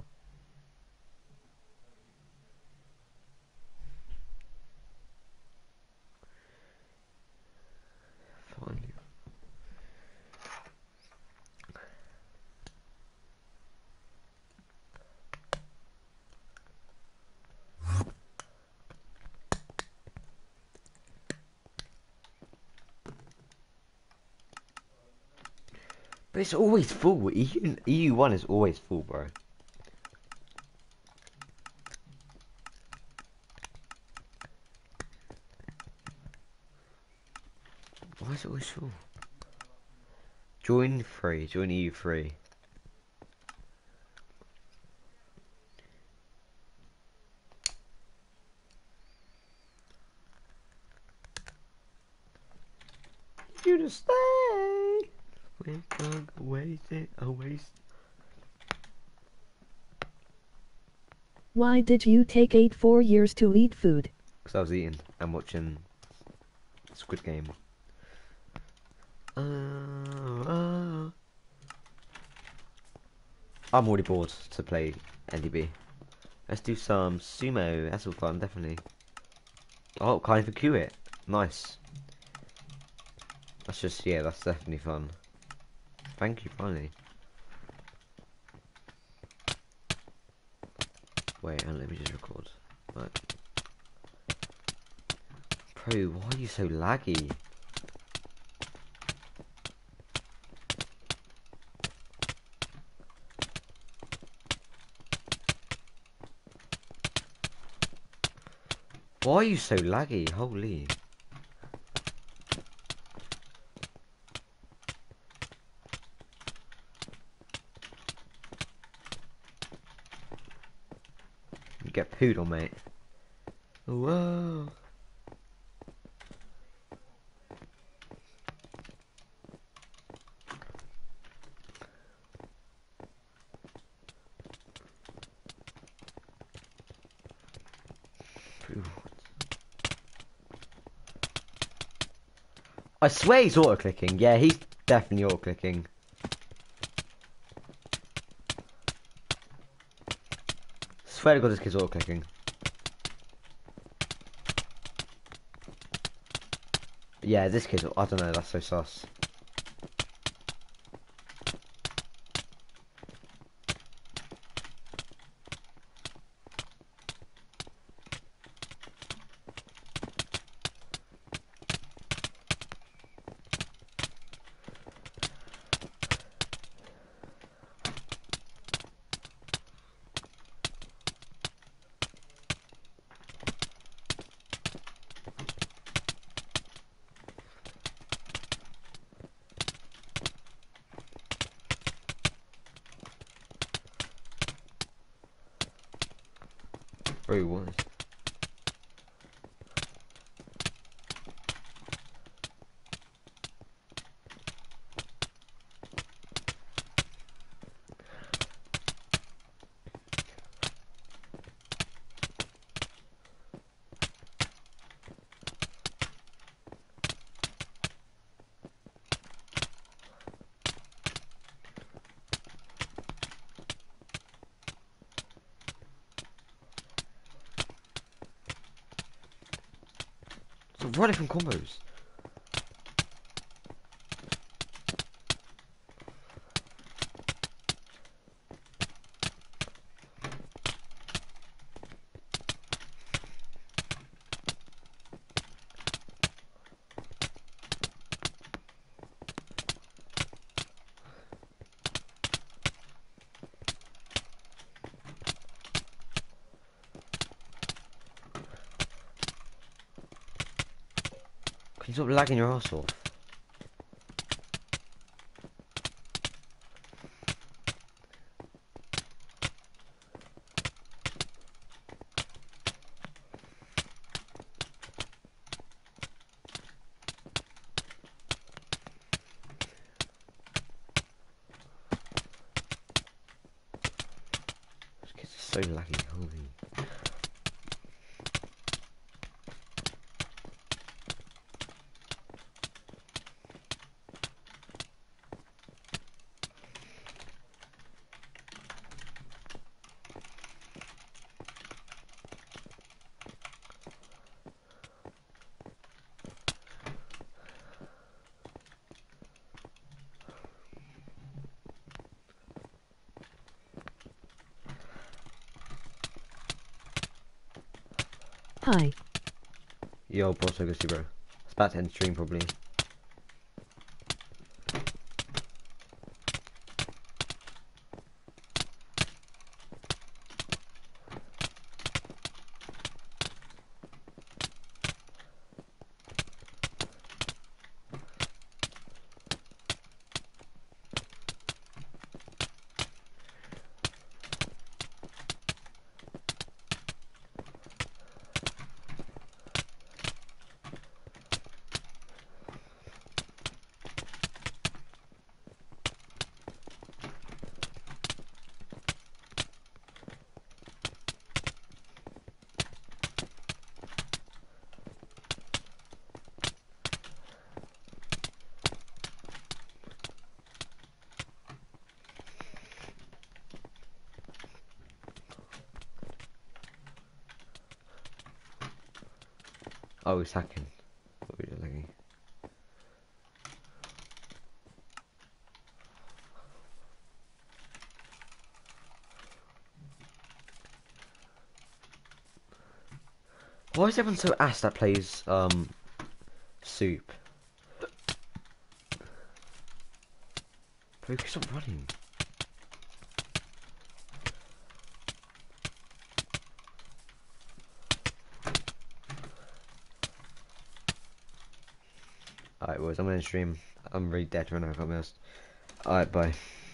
Finally. But it's always full. E U, E U one is always full, bro. Why is it always full? Join free. Join E U free. You to stay. We're gonna waste it. A waste. Why did you take eight four years to eat food? Because I was eating and watching Squid Game. Uh, uh. I'm already bored to play N D B. Let's do some sumo. That's all fun, definitely. Oh, confidqnt. Nice. That's just, yeah, that's definitely fun. Thank you, finally. wait, and let me just record. Right. Bro, why are you so laggy? Why are you so laggy? Holy. You get pooed on, mate. Whoa. I swear he's auto-clicking. Yeah, he's definitely auto-clicking. Swear to God this kid's auto-clicking. Yeah, this kid's... I don't know, that's so sus. Bro, what? So running from combos. Can you stop lagging your ass off? This kid's so laggy, holy. Hi. Yo, bro, so good to see you, bro. It's about to end stream, probably. Oh, he's hacking. What were you laggy? Why is everyone so ass that plays um soup? Bro, stop running. Alright boys, I'm gonna stream. I'm really dead right now, I got missed. Alright, bye.